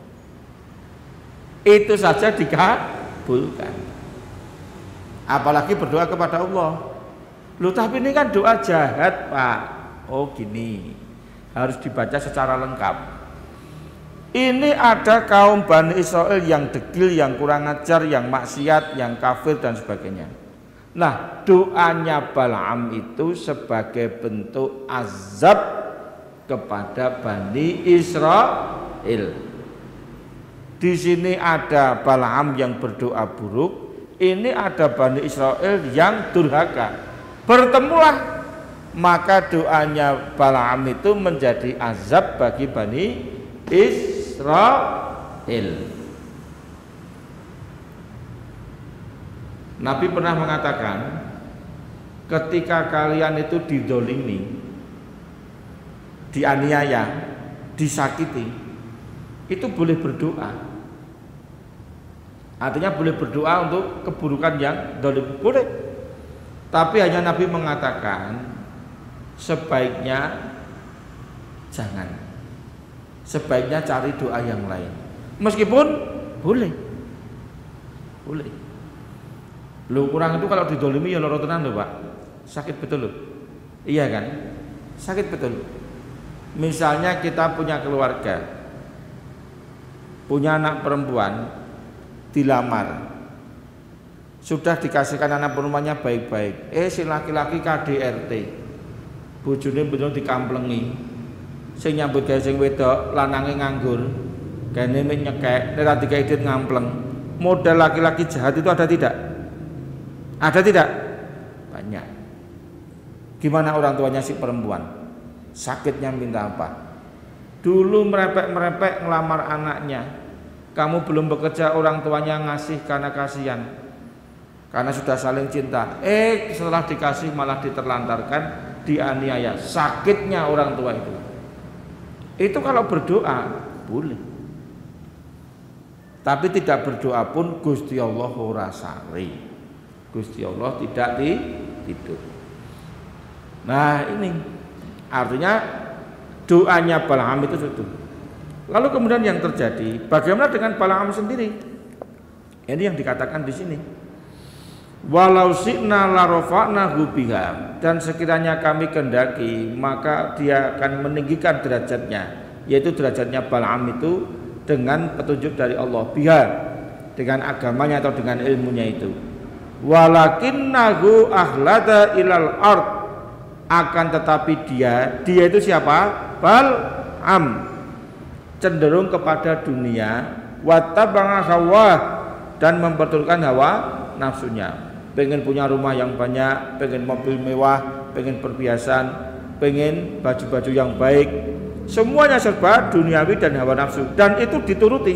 Itu saja dikabulkan. Apalagi berdoa kepada Allah. Loh tapi ini kan doa jahat Pak. Oh gini, harus dibaca secara lengkap. Ini ada kaum Bani Israel yang degil, yang kurang ajar, yang maksiat, yang kafir dan sebagainya. Nah doanya Balaam itu sebagai bentuk azab kepada Bani Israel. Di sini ada Balaam yang berdoa buruk, ini ada Bani Israel yang durhaka. Bertemulah, maka doanya Balaam itu menjadi azab bagi Bani Israel. Nabi pernah mengatakan, ketika kalian itu didolimi, dianiaya, disakiti, itu boleh berdoa. Artinya boleh berdoa untuk keburukan yang dolim, boleh. Tapi hanya Nabi mengatakan sebaiknya jangan. Sebaiknya cari doa yang lain. Meskipun boleh, boleh. Loh kurang itu kalau didolimi ya loro tenan loh Pak. Sakit betul loh. Iya kan? Sakit betul. Misalnya kita punya keluarga, punya anak perempuan, dilamar, sudah dikasihkan anak perempuannya baik-baik, eh si laki-laki K D R T, bojone bener dikamplengi, sing nyambut gawe sing wedok lanange nganggur, gane nyekek, nek dikai duit ngampleng. Modal laki-laki jahat itu ada tidak? Ada tidak? Banyak. Gimana orang tuanya si perempuan? Sakitnya minta apa? Dulu merepek-merepek ngelamar anaknya, kamu belum bekerja, orang tuanya ngasih karena kasihan, karena sudah saling cinta. Eh setelah dikasih malah diterlantarkan, dianiaya. Sakitnya orang tua itu. Itu kalau berdoa boleh. Tapi tidak berdoa pun Gusti Allah ora sari. Gusti Allah tidak tidur. Nah ini artinya doanya Balaam itu itu. Lalu kemudian yang terjadi, bagaimana dengan Balaam sendiri? Ini yang dikatakan di sini. Walau syi'na la rafa'nahu biha, dan sekiranya kami kehendaki maka dia akan meninggikan derajatnya, yaitu derajatnya Balaam itu dengan petunjuk dari Allah, biha, dengan agamanya atau dengan ilmunya itu. Walakinnahu ahlada ilal ard, akan tetapi dia, dia itu siapa? Balaam cenderung kepada dunia, wattabanga hawa, dan memperturutkan hawa nafsunya. Pengen punya rumah yang banyak, pengen mobil mewah, pengen perhiasan, pengen baju-baju yang baik, semuanya serba duniawi dan hawa nafsu, dan itu dituruti.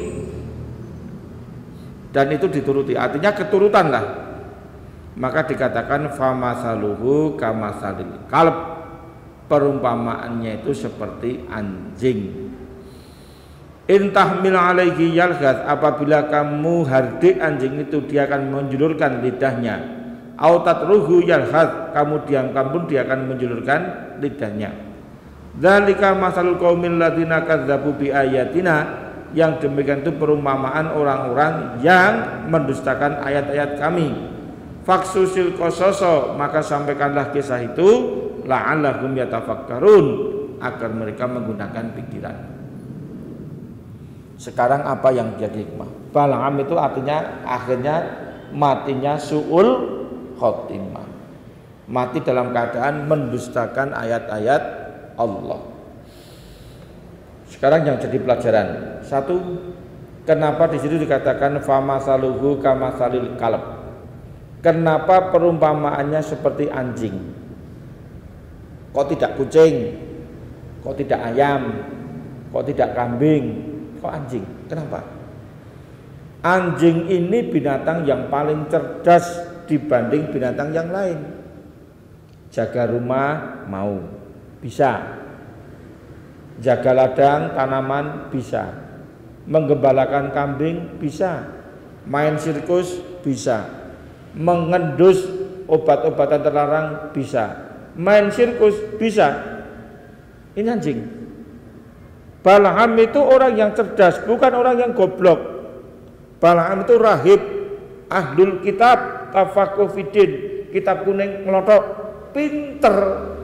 Dan itu dituruti, artinya keturutan lah. Maka dikatakan famasaluhu kamasalil kalb, perumpamaannya itu seperti anjing. Intahmil alaihi yalghaz, apabila kamu hardik anjing itu dia akan menjulurkan lidahnya. Au tatruhu yalghaz, kamu diamkan pun dia akan menjulurkan lidahnya. Dzalika masalul qaumil ladzina kadzdzabu bi ayatina, yang demikian itu perumpamaan orang-orang yang mendustakan ayat-ayat kami. Faksusil qasaso, maka sampaikanlah kisah itu la'allahum yatafakkarun, agar mereka menggunakan pikiran. Sekarang apa yang jadi hikmah? Balaam itu artinya akhirnya matinya su'ul khotimah, mati dalam keadaan mendustakan ayat-ayat Allah. Sekarang yang jadi pelajaran, satu, kenapa di situ dikatakan famasaluhu kamasalil kalb? Kenapa perumpamaannya seperti anjing? Kok tidak kucing? Kok tidak ayam? Kok tidak kambing? Kok anjing? Kenapa? Anjing ini binatang yang paling cerdas dibanding binatang yang lain. Jaga rumah mau, bisa. Jaga ladang tanaman bisa. Menggembalakan kambing bisa. Main sirkus bisa. Mengendus obat-obatan terlarang bisa. Main sirkus bisa. Ini anjing. Balaam itu orang yang cerdas, bukan orang yang goblok. Balaam itu rahib, ahlul kitab, tafaquh fiddin, kitab kuning melotok, pinter.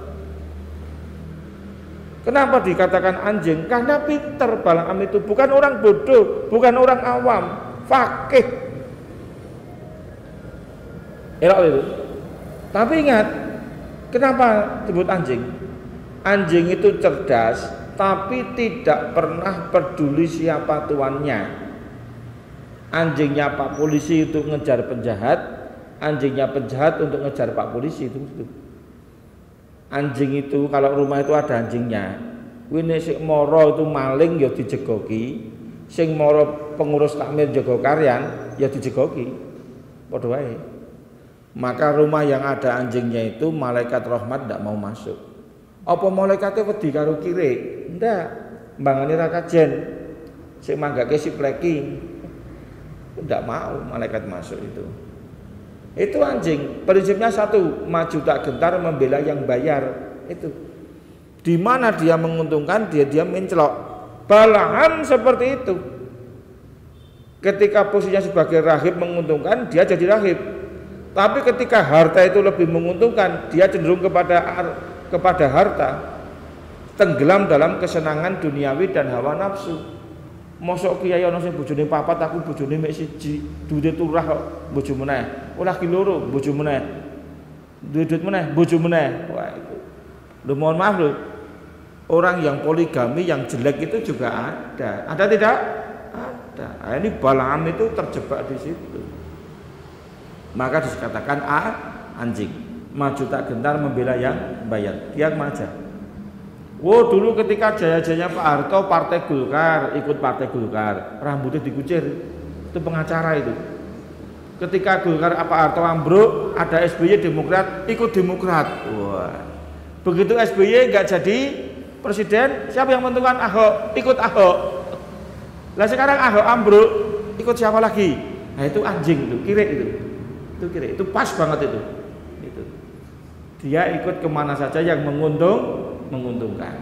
Kenapa dikatakan anjing? Karena pinter. Bal'am itu bukan orang bodoh, bukan orang awam, fakih. Elok itu. Tapi ingat, kenapa disebut anjing? Anjing itu cerdas, tapi tidak pernah peduli siapa tuannya. Anjingnya Pak Polisi untuk ngejar penjahat, anjingnya penjahat untuk ngejar Pak Polisi itu. itu. Anjing itu kalau rumah itu ada anjingnya. Wine sing moro itu maling ya dijegoki, sing moro pengurus takmir jaga karyan ya dijegoki. Padha wae. Maka rumah yang ada anjingnya itu malaikat rahmat tidak mau masuk. Apa malaikatnya wedi karo kire? Ndak. Mbangane ra kajen. Sing manggake si pleki. Ndak mau malaikat masuk itu. Itu anjing, prinsipnya satu, maju tak gentar membela yang bayar. Itu di mana dia menguntungkan, dia dia mencelok. Bal'am seperti itu. Ketika posisinya sebagai rahib menguntungkan, dia jadi rahib. Tapi ketika harta itu lebih menguntungkan, dia cenderung kepada kepada harta, tenggelam dalam kesenangan duniawi dan hawa nafsu. Mosok kiai ana sing bojone papat, aku bojone mek siji, duwite turah kok bojo meneh. Olah ki loro bojo meneh. Duwe duit meneh, bojo meneh. Wah itu. Lho mohon maaf lho. Orang yang poligami yang jelek itu juga ada. Ada tidak? Ada. Nah, ini Bal'am itu terjebak di situ. Maka dikatakan a anjing. Maju tak gentar membela yang bayar. Dia maja. Wow, dulu ketika jaya-jayanya Pak Harto Partai Golkar, ikut Partai Golkar, rambutnya dikucir, itu pengacara itu. Ketika Golkar Pak Harto ambruk, ada S B Y Demokrat, ikut Demokrat. Wah, begitu S B Y nggak jadi presiden, siapa yang menentukan? Ahok, ikut Ahok. Lah sekarang Ahok ambruk, ikut siapa lagi? Nah itu anjing itu, kiri itu, itu kiri, itu pas banget itu. Itu. Dia ikut kemana saja yang menguntung. Menguntungkan.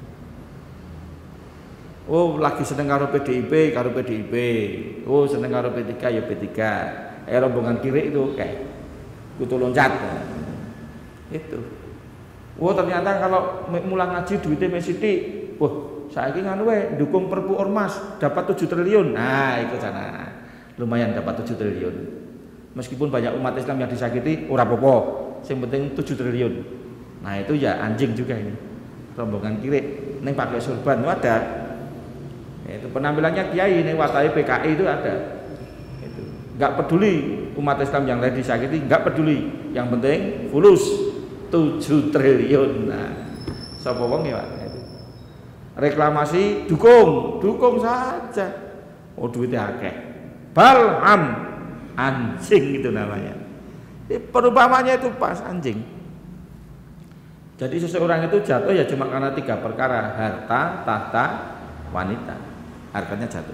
Oh, lagi seneng karo P D I P, karo P D I P. Oh, seneng karo P tiga ya P tiga. Eh rombongan kiri itu kayak kutu loncat. Itu. Oh, ternyata kalau mulang ngaji duitnya mek sithik. Wah, saiki nganu wae dukung Perpu Ormas dapat tujuh triliun. Nah, itu sana. Lumayan dapat tujuh triliun. Meskipun banyak umat Islam yang disakiti, ora apa-apa. Yang penting tujuh triliun. Nah, itu ya anjing juga ini. Rombongan kiri, neng pakai surban itu ada. Itu penampilannya kiai, neng watai P K I itu ada. Itu nggak peduli umat Islam yang lain disakiti, nggak peduli. Yang penting fulus tujuh triliun. Nah, sapa wong ya, Pak? Reklamasi dukung, dukung saja. Oh duitnya akeh. Bal'am anjing itu namanya. Perumpamannya itu pas anjing. Jadi seseorang itu jatuh ya cuma karena tiga perkara, harta, tahta, wanita. Harganya jatuh.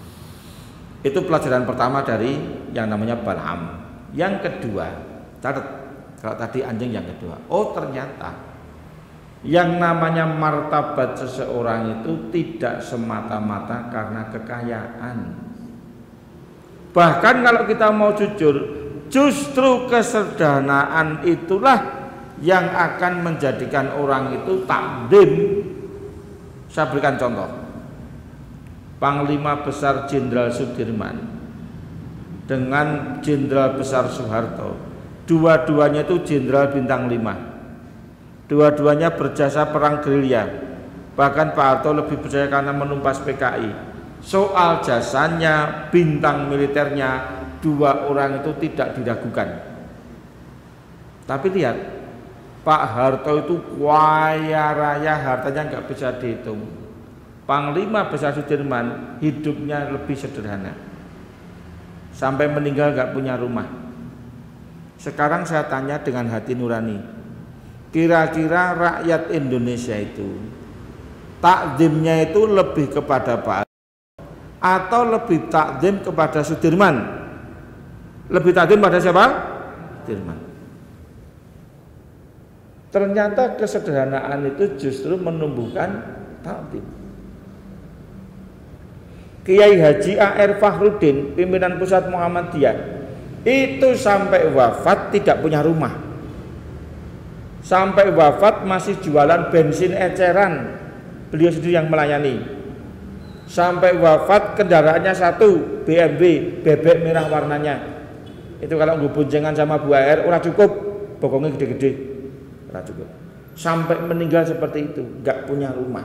Itu pelajaran pertama dari yang namanya Bal'am. Yang kedua, catat kalau tadi anjing yang kedua. Oh ternyata yang namanya martabat seseorang itu tidak semata-mata karena kekayaan. Bahkan kalau kita mau jujur, justru kesederhanaan itulah yang akan menjadikan orang itu takdim. Saya berikan contoh. Panglima Besar Jenderal Sudirman dengan Jenderal Besar Soeharto, dua-duanya itu jenderal bintang lima. Dua-duanya berjasa perang gerilya. Bahkan Pak Harto lebih percaya karena menumpas P K I. Soal jasanya, bintang militernya, dua orang itu tidak diragukan. Tapi lihat, Pak Harto itu kaya raya, hartanya nggak bisa dihitung. Panglima Besar Sudirman hidupnya lebih sederhana, sampai meninggal nggak punya rumah. Sekarang saya tanya dengan hati nurani, kira-kira rakyat Indonesia itu takdimnya itu lebih kepada Pak Harto atau lebih takdim kepada Sudirman? Lebih takdim pada siapa? Sudirman. Ternyata kesederhanaan itu justru menumbuhkan takdim. Kiai Haji A R Fahrudin, pimpinan pusat Muhammadiyah, itu sampai wafat tidak punya rumah. Sampai wafat masih jualan bensin eceran, beliau sendiri yang melayani. Sampai wafat kendaraannya satu, B M W, bebek merah warnanya. Itu kalau nggak boncengan sama Bu A R, ora cukup, bokongnya gede-gede, ora cukup. Sampai meninggal seperti itu, nggak punya rumah.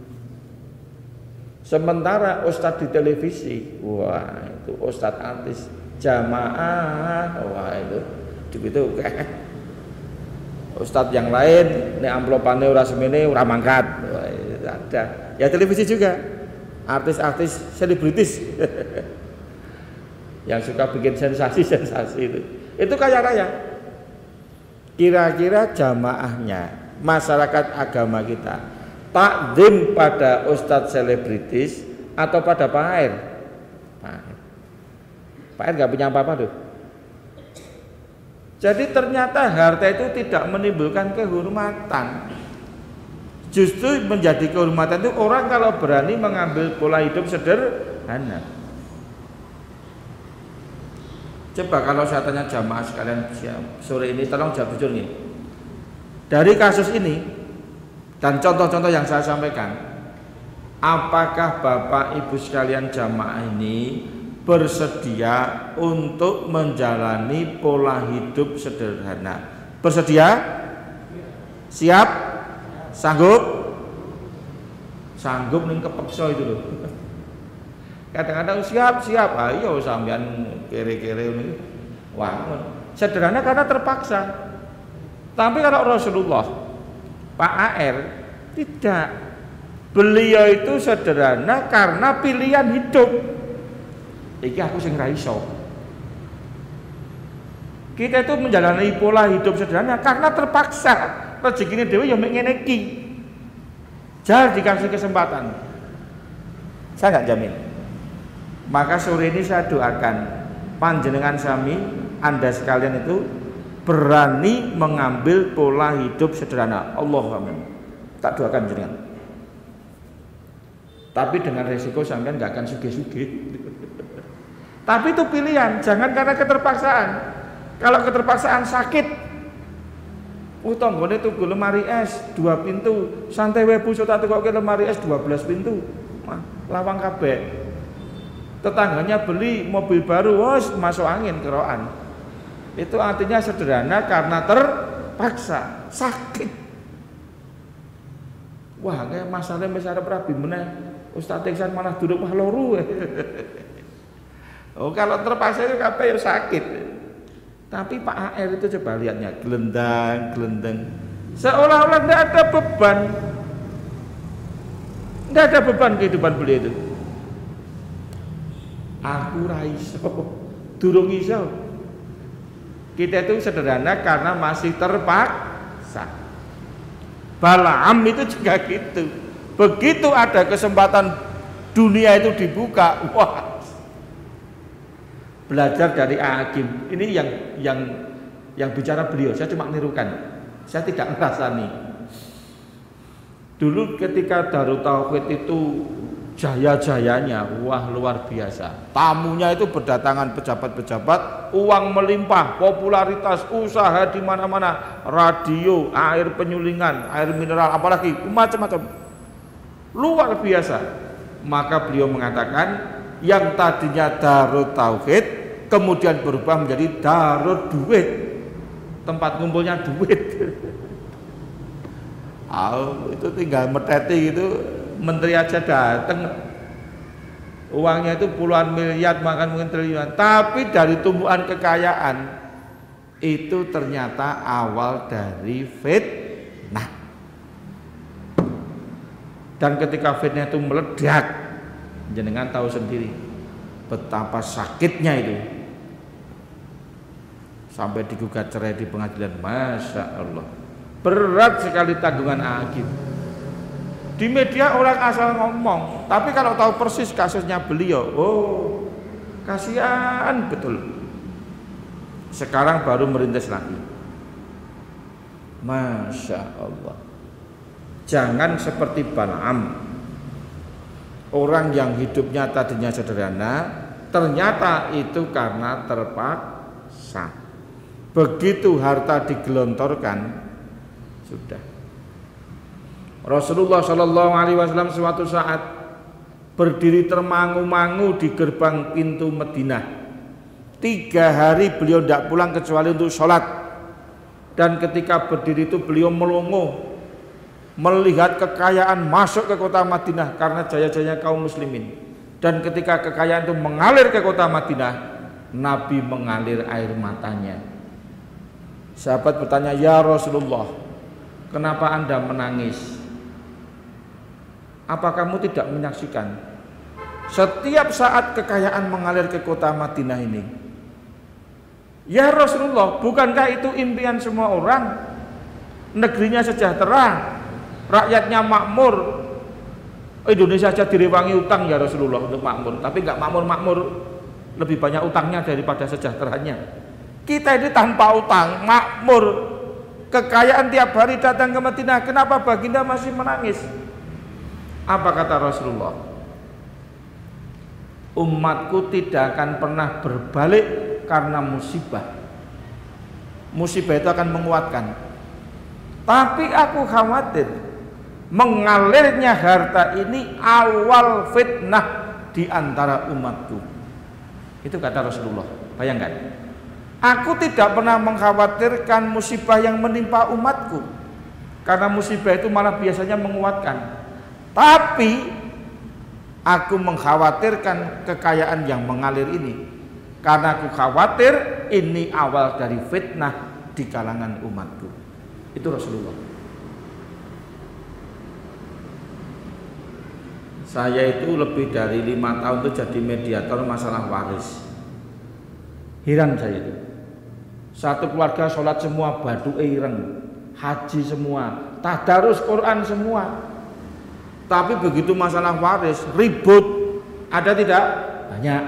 Sementara ustadz di televisi, wah itu ustadz artis jamaah, wah itu, itu kayak ustadz yang lain, ini amplopane ora semene ora mangkat, wah, ada. Ya televisi juga, artis-artis selebritis yang suka bikin sensasi-sensasi itu, itu kaya raya. Kira-kira jamaahnya masyarakat agama kita takzim pada ustadz selebritis atau pada Pak Air? Pak Air, Pak Air nggak punya apa-apa tuh. Jadi ternyata harta itu tidak menimbulkan kehormatan. Justru menjadi kehormatan itu orang kalau berani mengambil pola hidup sederhana. Coba kalau saya tanya jamaah sekalian sore ini, tolong jawab jujur nih. Dari kasus ini dan contoh-contoh yang saya sampaikan, apakah Bapak Ibu sekalian jamaah ini bersedia untuk menjalani pola hidup sederhana? Bersedia? Siap? Sanggup? Sanggup ning kepeksa itu loh. Kadang-kadang siap, siap, ayo sampean kere-kere ini. Wah, sederhana karena terpaksa. Tapi kalau Rasulullah, Pak A R tidak. Beliau itu sederhana karena pilihan hidup. Iki aku sing ra iso. Kita itu menjalani pola hidup sederhana karena terpaksa. Rezekine dhewe ya mek ngene iki. Jar dikasih kesempatan. Saya nggak jamin. Maka sore ini saya doakan panjenengan sami, Anda sekalian itu berani mengambil pola hidup sederhana. Allahumma. Tak doakan jenengan. Tapi dengan resiko sampean nggak akan sugih-sugih. Tapi itu pilihan, jangan karena keterpaksaan. Kalau keterpaksaan sakit, utanggone tuku lemari es dua pintu, santai wae Bu tak tukoke lemari es dua belas pintu. Wah, lawang kabeh. Tetangganya beli mobil baru, wos masuk angin keroan. Itu artinya sederhana karena terpaksa, sakit. Wah, kayak masalah mesare Prabi meneh. Ustaz Teksan malah duduk wah loru. Oh, kalau terpaksa itu kabeh ya sakit. Tapi Pak A R itu coba lihatnya, gelendang, gelendang. Seolah-olah tidak ada beban. Tidak ada beban kehidupan beliau itu. Aku ra iso, durung iso. Kita itu sederhana karena masih terpaksa. Balaam itu juga gitu. Begitu ada kesempatan dunia itu dibuka, wah. Belajar dari Hakim. Ini yang yang yang bicara beliau. Saya cuma nirukan. Saya tidak ngerasani. Dulu ketika Darut Tauhid itu jaya-jayanya, wah luar biasa. Tamunya itu berdatangan pejabat-pejabat, uang melimpah, popularitas, usaha di mana-mana, radio, air penyulingan, air mineral, apalagi macam-macam. Luar biasa. Maka beliau mengatakan yang tadinya Darut Tauhid kemudian berubah menjadi Darut Duit, tempat ngumpulnya duit. Oh, itu tinggal meteti gitu, menteri aja datang, uangnya itu puluhan miliar, makan mungkin triliunan. Tapi dari tumbuhan kekayaan itu ternyata awal dari fitnah. Dan ketika fitnah itu meledak, jenengan tahu sendiri betapa sakitnya itu, sampai digugat cerai di pengadilan. Masya Allah, berat sekali tanggungan hakim. Di media orang asal ngomong, tapi kalau tahu persis kasusnya beliau, oh kasihan betul. Sekarang baru merintis lagi. Masya Allah. Jangan seperti Balaam, orang yang hidupnya tadinya sederhana, ternyata itu karena terpaksa. Begitu harta digelontorkan, Sudah. Rasulullah Shallallahu Alaihi Wasallam suatu saat berdiri termangu-mangu di gerbang pintu Madinah. Tiga hari beliau tidak pulang kecuali untuk sholat. Dan ketika berdiri itu beliau melongo melihat kekayaan masuk ke kota Madinah karena jaya-jayanya kaum muslimin. Dan ketika kekayaan itu mengalir ke kota Madinah, Nabi mengalir air matanya. Sahabat bertanya, "Ya Rasulullah, kenapa Anda menangis? Apa kamu tidak menyaksikan setiap saat kekayaan mengalir ke kota Madinah ini?" "Ya Rasulullah, bukankah itu impian semua orang? Negerinya sejahtera, rakyatnya makmur. Indonesia saja direwangi utang ya Rasulullah untuk makmur, tapi nggak makmur-makmur, lebih banyak utangnya daripada sejahteranya. Kita ini tanpa utang, makmur, kekayaan tiap hari datang ke Madinah. Kenapa baginda masih menangis?" Apa kata Rasulullah? "Umatku tidak akan pernah berbalik karena musibah. Musibah itu akan menguatkan. Tapi aku khawatir mengalirnya harta ini awal fitnah di antara umatku." Itu kata Rasulullah. Bayangkan, aku tidak pernah mengkhawatirkan musibah yang menimpa umatku, karena musibah itu malah biasanya menguatkan. Tapi aku mengkhawatirkan kekayaan yang mengalir ini, karena aku khawatir ini awal dari fitnah di kalangan umatku. Itu Rasulullah. Saya itu lebih dari lima tahun itu jadi mediator masalah waris. Heran saya itu. Satu keluarga sholat semua, badu ireng, haji semua, tadarus Quran semua. Tapi begitu masalah waris, ribut. Ada tidak? Banyak.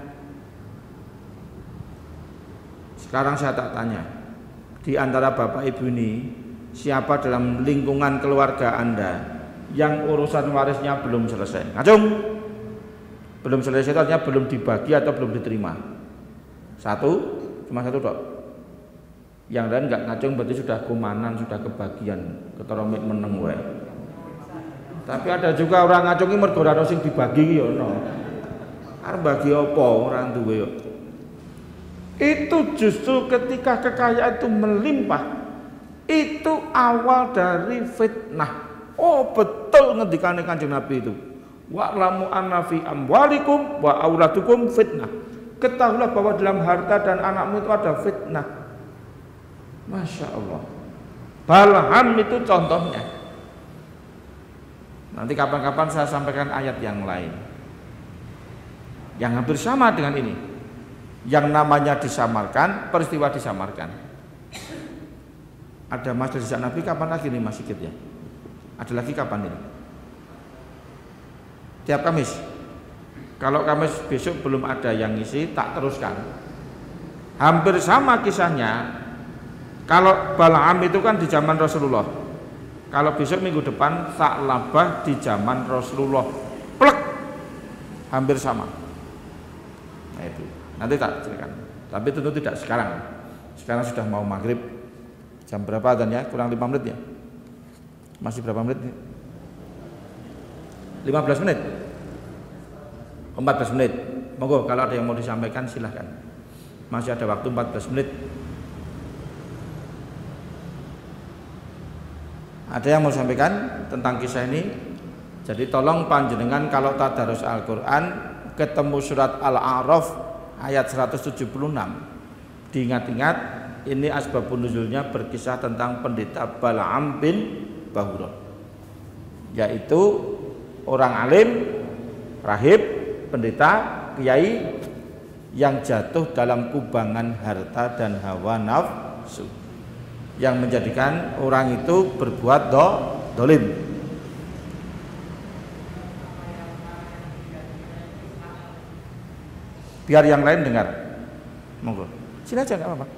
Sekarang saya tak tanya, di antara bapak ibu ini, siapa dalam lingkungan keluarga Anda yang urusan warisnya belum selesai? Ngacung. Belum selesai itu artinya belum dibagi atau belum diterima. Satu, cuma satu dok. Yang lain nggak ngacung, berarti sudah kumanan, sudah kebagian, ketoromit meneng wae. Tapi ada juga orang ngacungi mergo ora sing dibagi ya ono. Arep bagi apa orang duwe yo. Itu justru ketika kekayaan itu melimpah, itu awal dari fitnah. Oh betul ngendikane Kanjeng Nabi itu. Wa'lamu anna fi amwalikum wa auladukum fitnah. Ketahuilah bahwa dalam harta dan anakmu itu ada fitnah. Masya Allah. Balham itu contohnya. Nanti kapan-kapan saya sampaikan ayat yang lain yang hampir sama dengan ini, yang namanya disamarkan, peristiwa disamarkan. Ada majelis Nabi kapan lagi nih Mas Sigit ya? Ada lagi kapan ini? Tiap Kamis. Kalau Kamis besok belum ada yang ngisi, tak teruskan. Hampir sama kisahnya. Kalau Bal'am itu kan di zaman Rasulullah. Kalau besok minggu depan Sa'labah di zaman Rasulullah. Plek. Hampir sama. Nah itu. Nanti tak ceritakan. Tapi tentu tidak sekarang. Sekarang sudah mau maghrib. Jam berapa dan ya? Kurang lima menit ya. Masih berapa menit? lima belas menit. empat belas menit. Monggo kalau ada yang mau disampaikan silahkan. Masih ada waktu empat belas menit. Ada yang mau sampaikan tentang kisah ini? Jadi tolong panjenengan kalau tadarus Al-Quran ketemu surat Al-A'raf ayat seratus tujuh puluh enam, diingat-ingat ini asbabun nuzulnya berkisah tentang pendeta Bal'am bin Bahura, yaitu orang alim, rahib, pendeta, kiai yang jatuh dalam kubangan harta dan hawa nafsu, yang menjadikan orang itu berbuat do, dolim. Biar yang lain dengar. Monggo. Sini aja nggak apa-apa.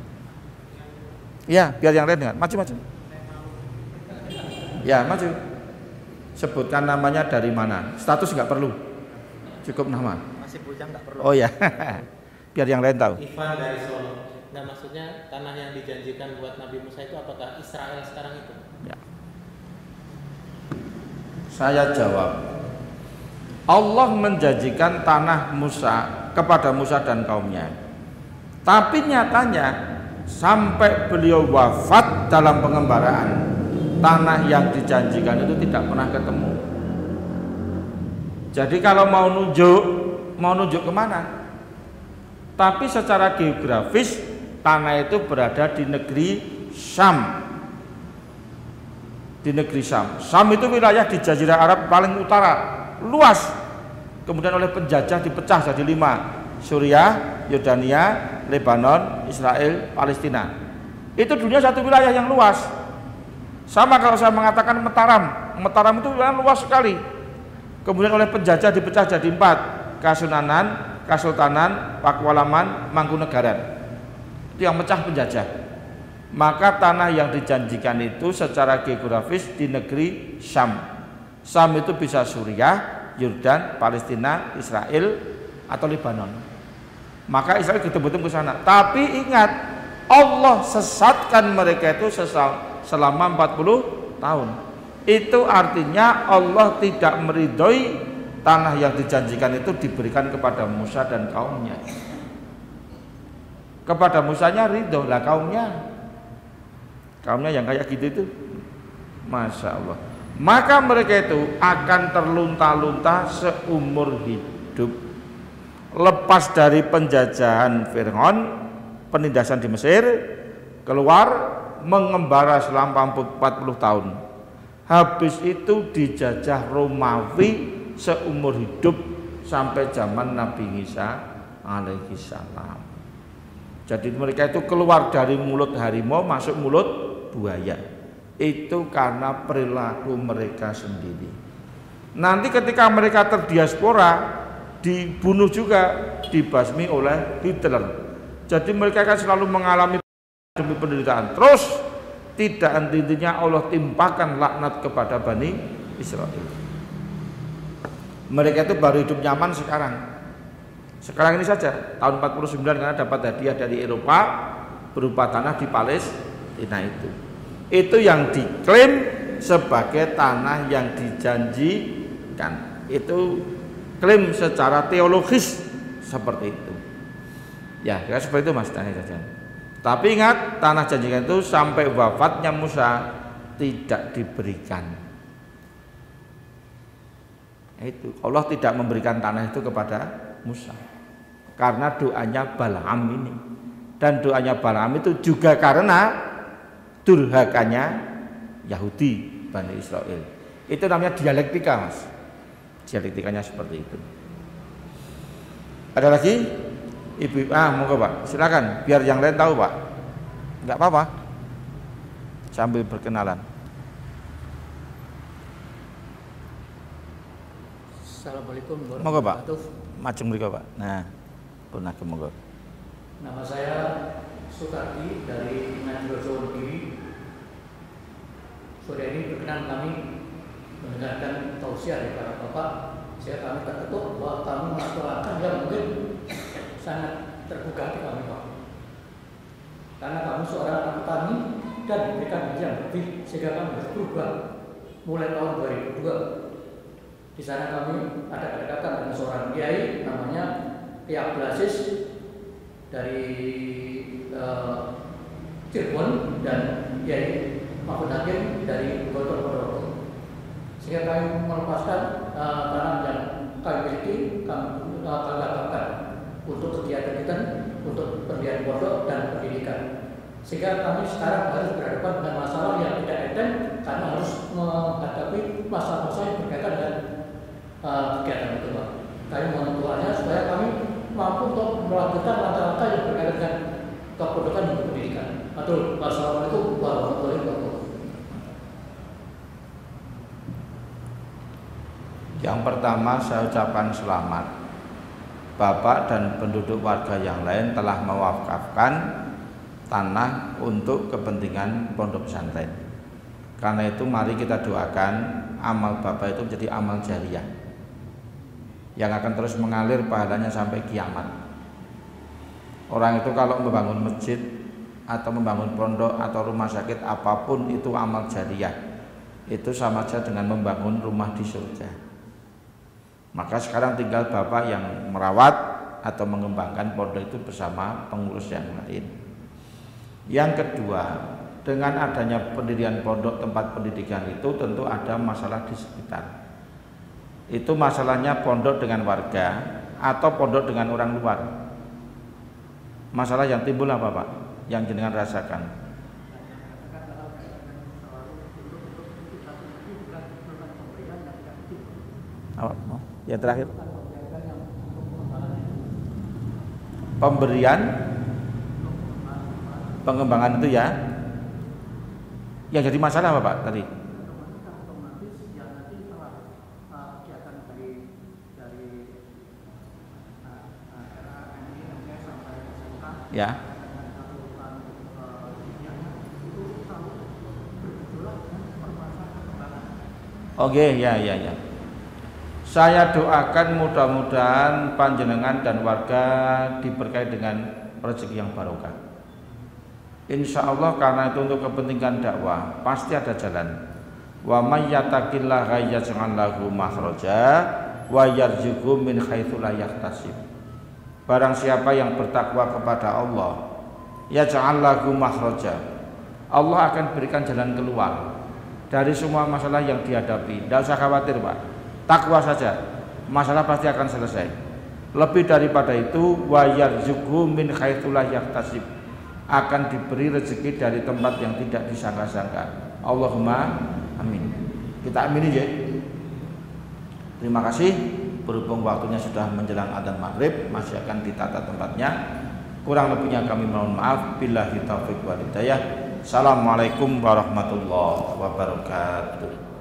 Ya, biar yang lain dengar. Maju-maju. Ya, maju. Sebutkan namanya dari mana. Status nggak perlu. Cukup nama. Masih bujang nggak perlu. Oh ya. Biar yang lain tahu. Ivan dari Solo. Nah, maksudnya tanah yang dijanjikan buat Nabi Musa itu apakah Israel sekarang itu? Ya. Saya jawab. Allah menjanjikan tanah Musa kepada Musa dan kaumnya. Tapi nyatanya sampai beliau wafat dalam pengembaraan, tanah yang dijanjikan itu tidak pernah ketemu. Jadi kalau mau nunjuk, mau nunjuk kemana? Tapi secara geografis tanah itu berada di negeri Syam. Di negeri Syam. Syam itu wilayah di Jazirah Arab paling utara, luas. Kemudian oleh penjajah dipecah jadi lima: Suriah, Yordania, Lebanon, Israel, Palestina. Itu dunia satu wilayah yang luas. Sama kalau saya mengatakan Mataram, Mataram itu wilayah luas sekali. Kemudian oleh penjajah dipecah jadi empat: Kasunanan, Kasultanan, Pakualaman, Mangkunegaran. Itu yang pecah penjajah. Maka tanah yang dijanjikan itu secara geografis di negeri Syam. Syam itu bisa Suriah, Yordan, Palestina, Israel, atau Lebanon. Maka Israel betul-betul ke sana. Tapi ingat, Allah sesatkan mereka itu selama empat puluh tahun. Itu artinya Allah tidak meridhoi tanah yang dijanjikan itu diberikan kepada Musa dan kaumnya. Kepada Musanya ridho, lah kaumnya kaumnya yang kayak gitu itu, Masya Allah. Maka mereka itu akan terlunta-lunta seumur hidup. Lepas dari penjajahan Fir'aun, penindasan di Mesir, keluar mengembara selama empat puluh tahun. Habis itu dijajah Romawi seumur hidup sampai zaman Nabi Isa alaihi salam. Jadi mereka itu keluar dari mulut harimau masuk mulut buaya. Itu karena perilaku mereka sendiri. Nanti ketika mereka terdiaspora, dibunuh juga, dibasmi oleh Hitler. Jadi mereka akan selalu mengalami demi penderitaan. Terus tidak henti-hentinya Allah timpakan laknat kepada Bani Israel. Mereka itu baru hidup nyaman sekarang. Sekarang ini saja tahun empat puluh sembilan karena dapat hadiah dari Eropa berupa tanah di Palestina itu. Itu yang diklaim sebagai tanah yang dijanjikan. Itu klaim secara teologis seperti itu. Ya, kira seperti itu Mas tanya saja. Tapi ingat, tanah janjikan itu sampai wafatnya Musa tidak diberikan. Itu Allah tidak memberikan tanah itu kepada Musa karena doanya Balaam ini, dan doanya Balaam itu juga karena durhakanya Yahudi Bani Israel. Itu namanya dialektika Mas. Dialektikanya seperti itu. Ada lagi? Ibu, ah monggo Pak, silakan biar yang lain tahu Pak. Enggak apa-apa. Sambil berkenalan. Assalamualaikum warahmatullahi Monggo Pak. wabarakatuh. Macem mriko Pak. Nah, punah monggo. Nama saya Sukardi dari Najwa Negeri. Sore ini berkenan kami mendengarkan tausiah dari para bapak. Saya kami terketuk bahwa kami melaksanakan yang mungkin sangat tergugah di kami Pak. Karena kami seorang anak kami dan diberikan yang lebih sehingga kami harus berubah mulai tahun dua ribu dua. Di sana kami ada kedekatan dengan seorang kiai namanya Kiai Blasis dari uh, Cirebon dan Kiai Mahfud Hakim dari Bogor Ponorogo. Sehingga kami melepaskan uh, tanah yang kami miliki, kami uh, kami lakukan untuk kegiatan kita, untuk pendidikan pondok dan pendidikan. Sehingga kami sekarang harus berhadapan dengan masalah yang tidak enteng karena harus menghadapi masalah-masalah yang berkaitan dengan Uh, kegiatan itu Pak. Kami mohon doanya supaya kami mampu untuk melanjutkan langkah-langkah yang berkaitan dengan kependudukan dan pendidikan. Atur. Wassalamualaikum warahmatullahi wabarakatuh. Yang pertama saya ucapkan selamat. Bapak dan penduduk warga yang lain telah mewakafkan tanah untuk kepentingan pondok pesantren. Karena itu mari kita doakan amal Bapak itu menjadi amal jariah yang akan terus mengalir pahalanya sampai kiamat. Orang itu kalau membangun masjid atau membangun pondok atau rumah sakit apapun itu amal jariah. Itu sama saja dengan membangun rumah di surga. Maka sekarang tinggal Bapak yang merawat atau mengembangkan pondok itu bersama pengurus yang lain. Yang kedua, dengan adanya pendirian pondok tempat pendidikan itu tentu ada masalah di sekitar. Itu masalahnya pondok dengan warga atau pondok dengan orang luar. Masalah yang timbul apa Pak? Yang jenengan rasakan? Apa? Yang terakhir? Pemberian pengembangan itu ya. Yang jadi masalah apa Pak tadi? Ya. Oke, ya ya ya. Saya doakan mudah-mudahan panjenengan dan warga diberkahi dengan rezeki yang barokah. Insya Allah karena itu untuk kepentingan dakwah pasti ada jalan. Wa may yattaqillaha yaj'al lahu makhraja wa yarzuqhu min haitsu la yahtasib. Barang siapa yang bertakwa kepada Allah, yaj'al lahu makhraja. Allah akan berikan jalan keluar dari semua masalah yang dihadapi. Tidak usah khawatir Pak, takwa saja, masalah pasti akan selesai. Lebih daripada itu, wa yarzuqhu min haitsu la yahtasib, akan diberi rezeki dari tempat yang tidak disangka-sangka. Allahumma amin. Kita amini ya. Terima kasih. Berhubung waktunya sudah menjelang adzan maghrib, masih akan ditata tempatnya. Kurang lebihnya kami mohon maaf. Billahi taufiq wal hidayah. Assalamualaikum warahmatullahi wabarakatuh.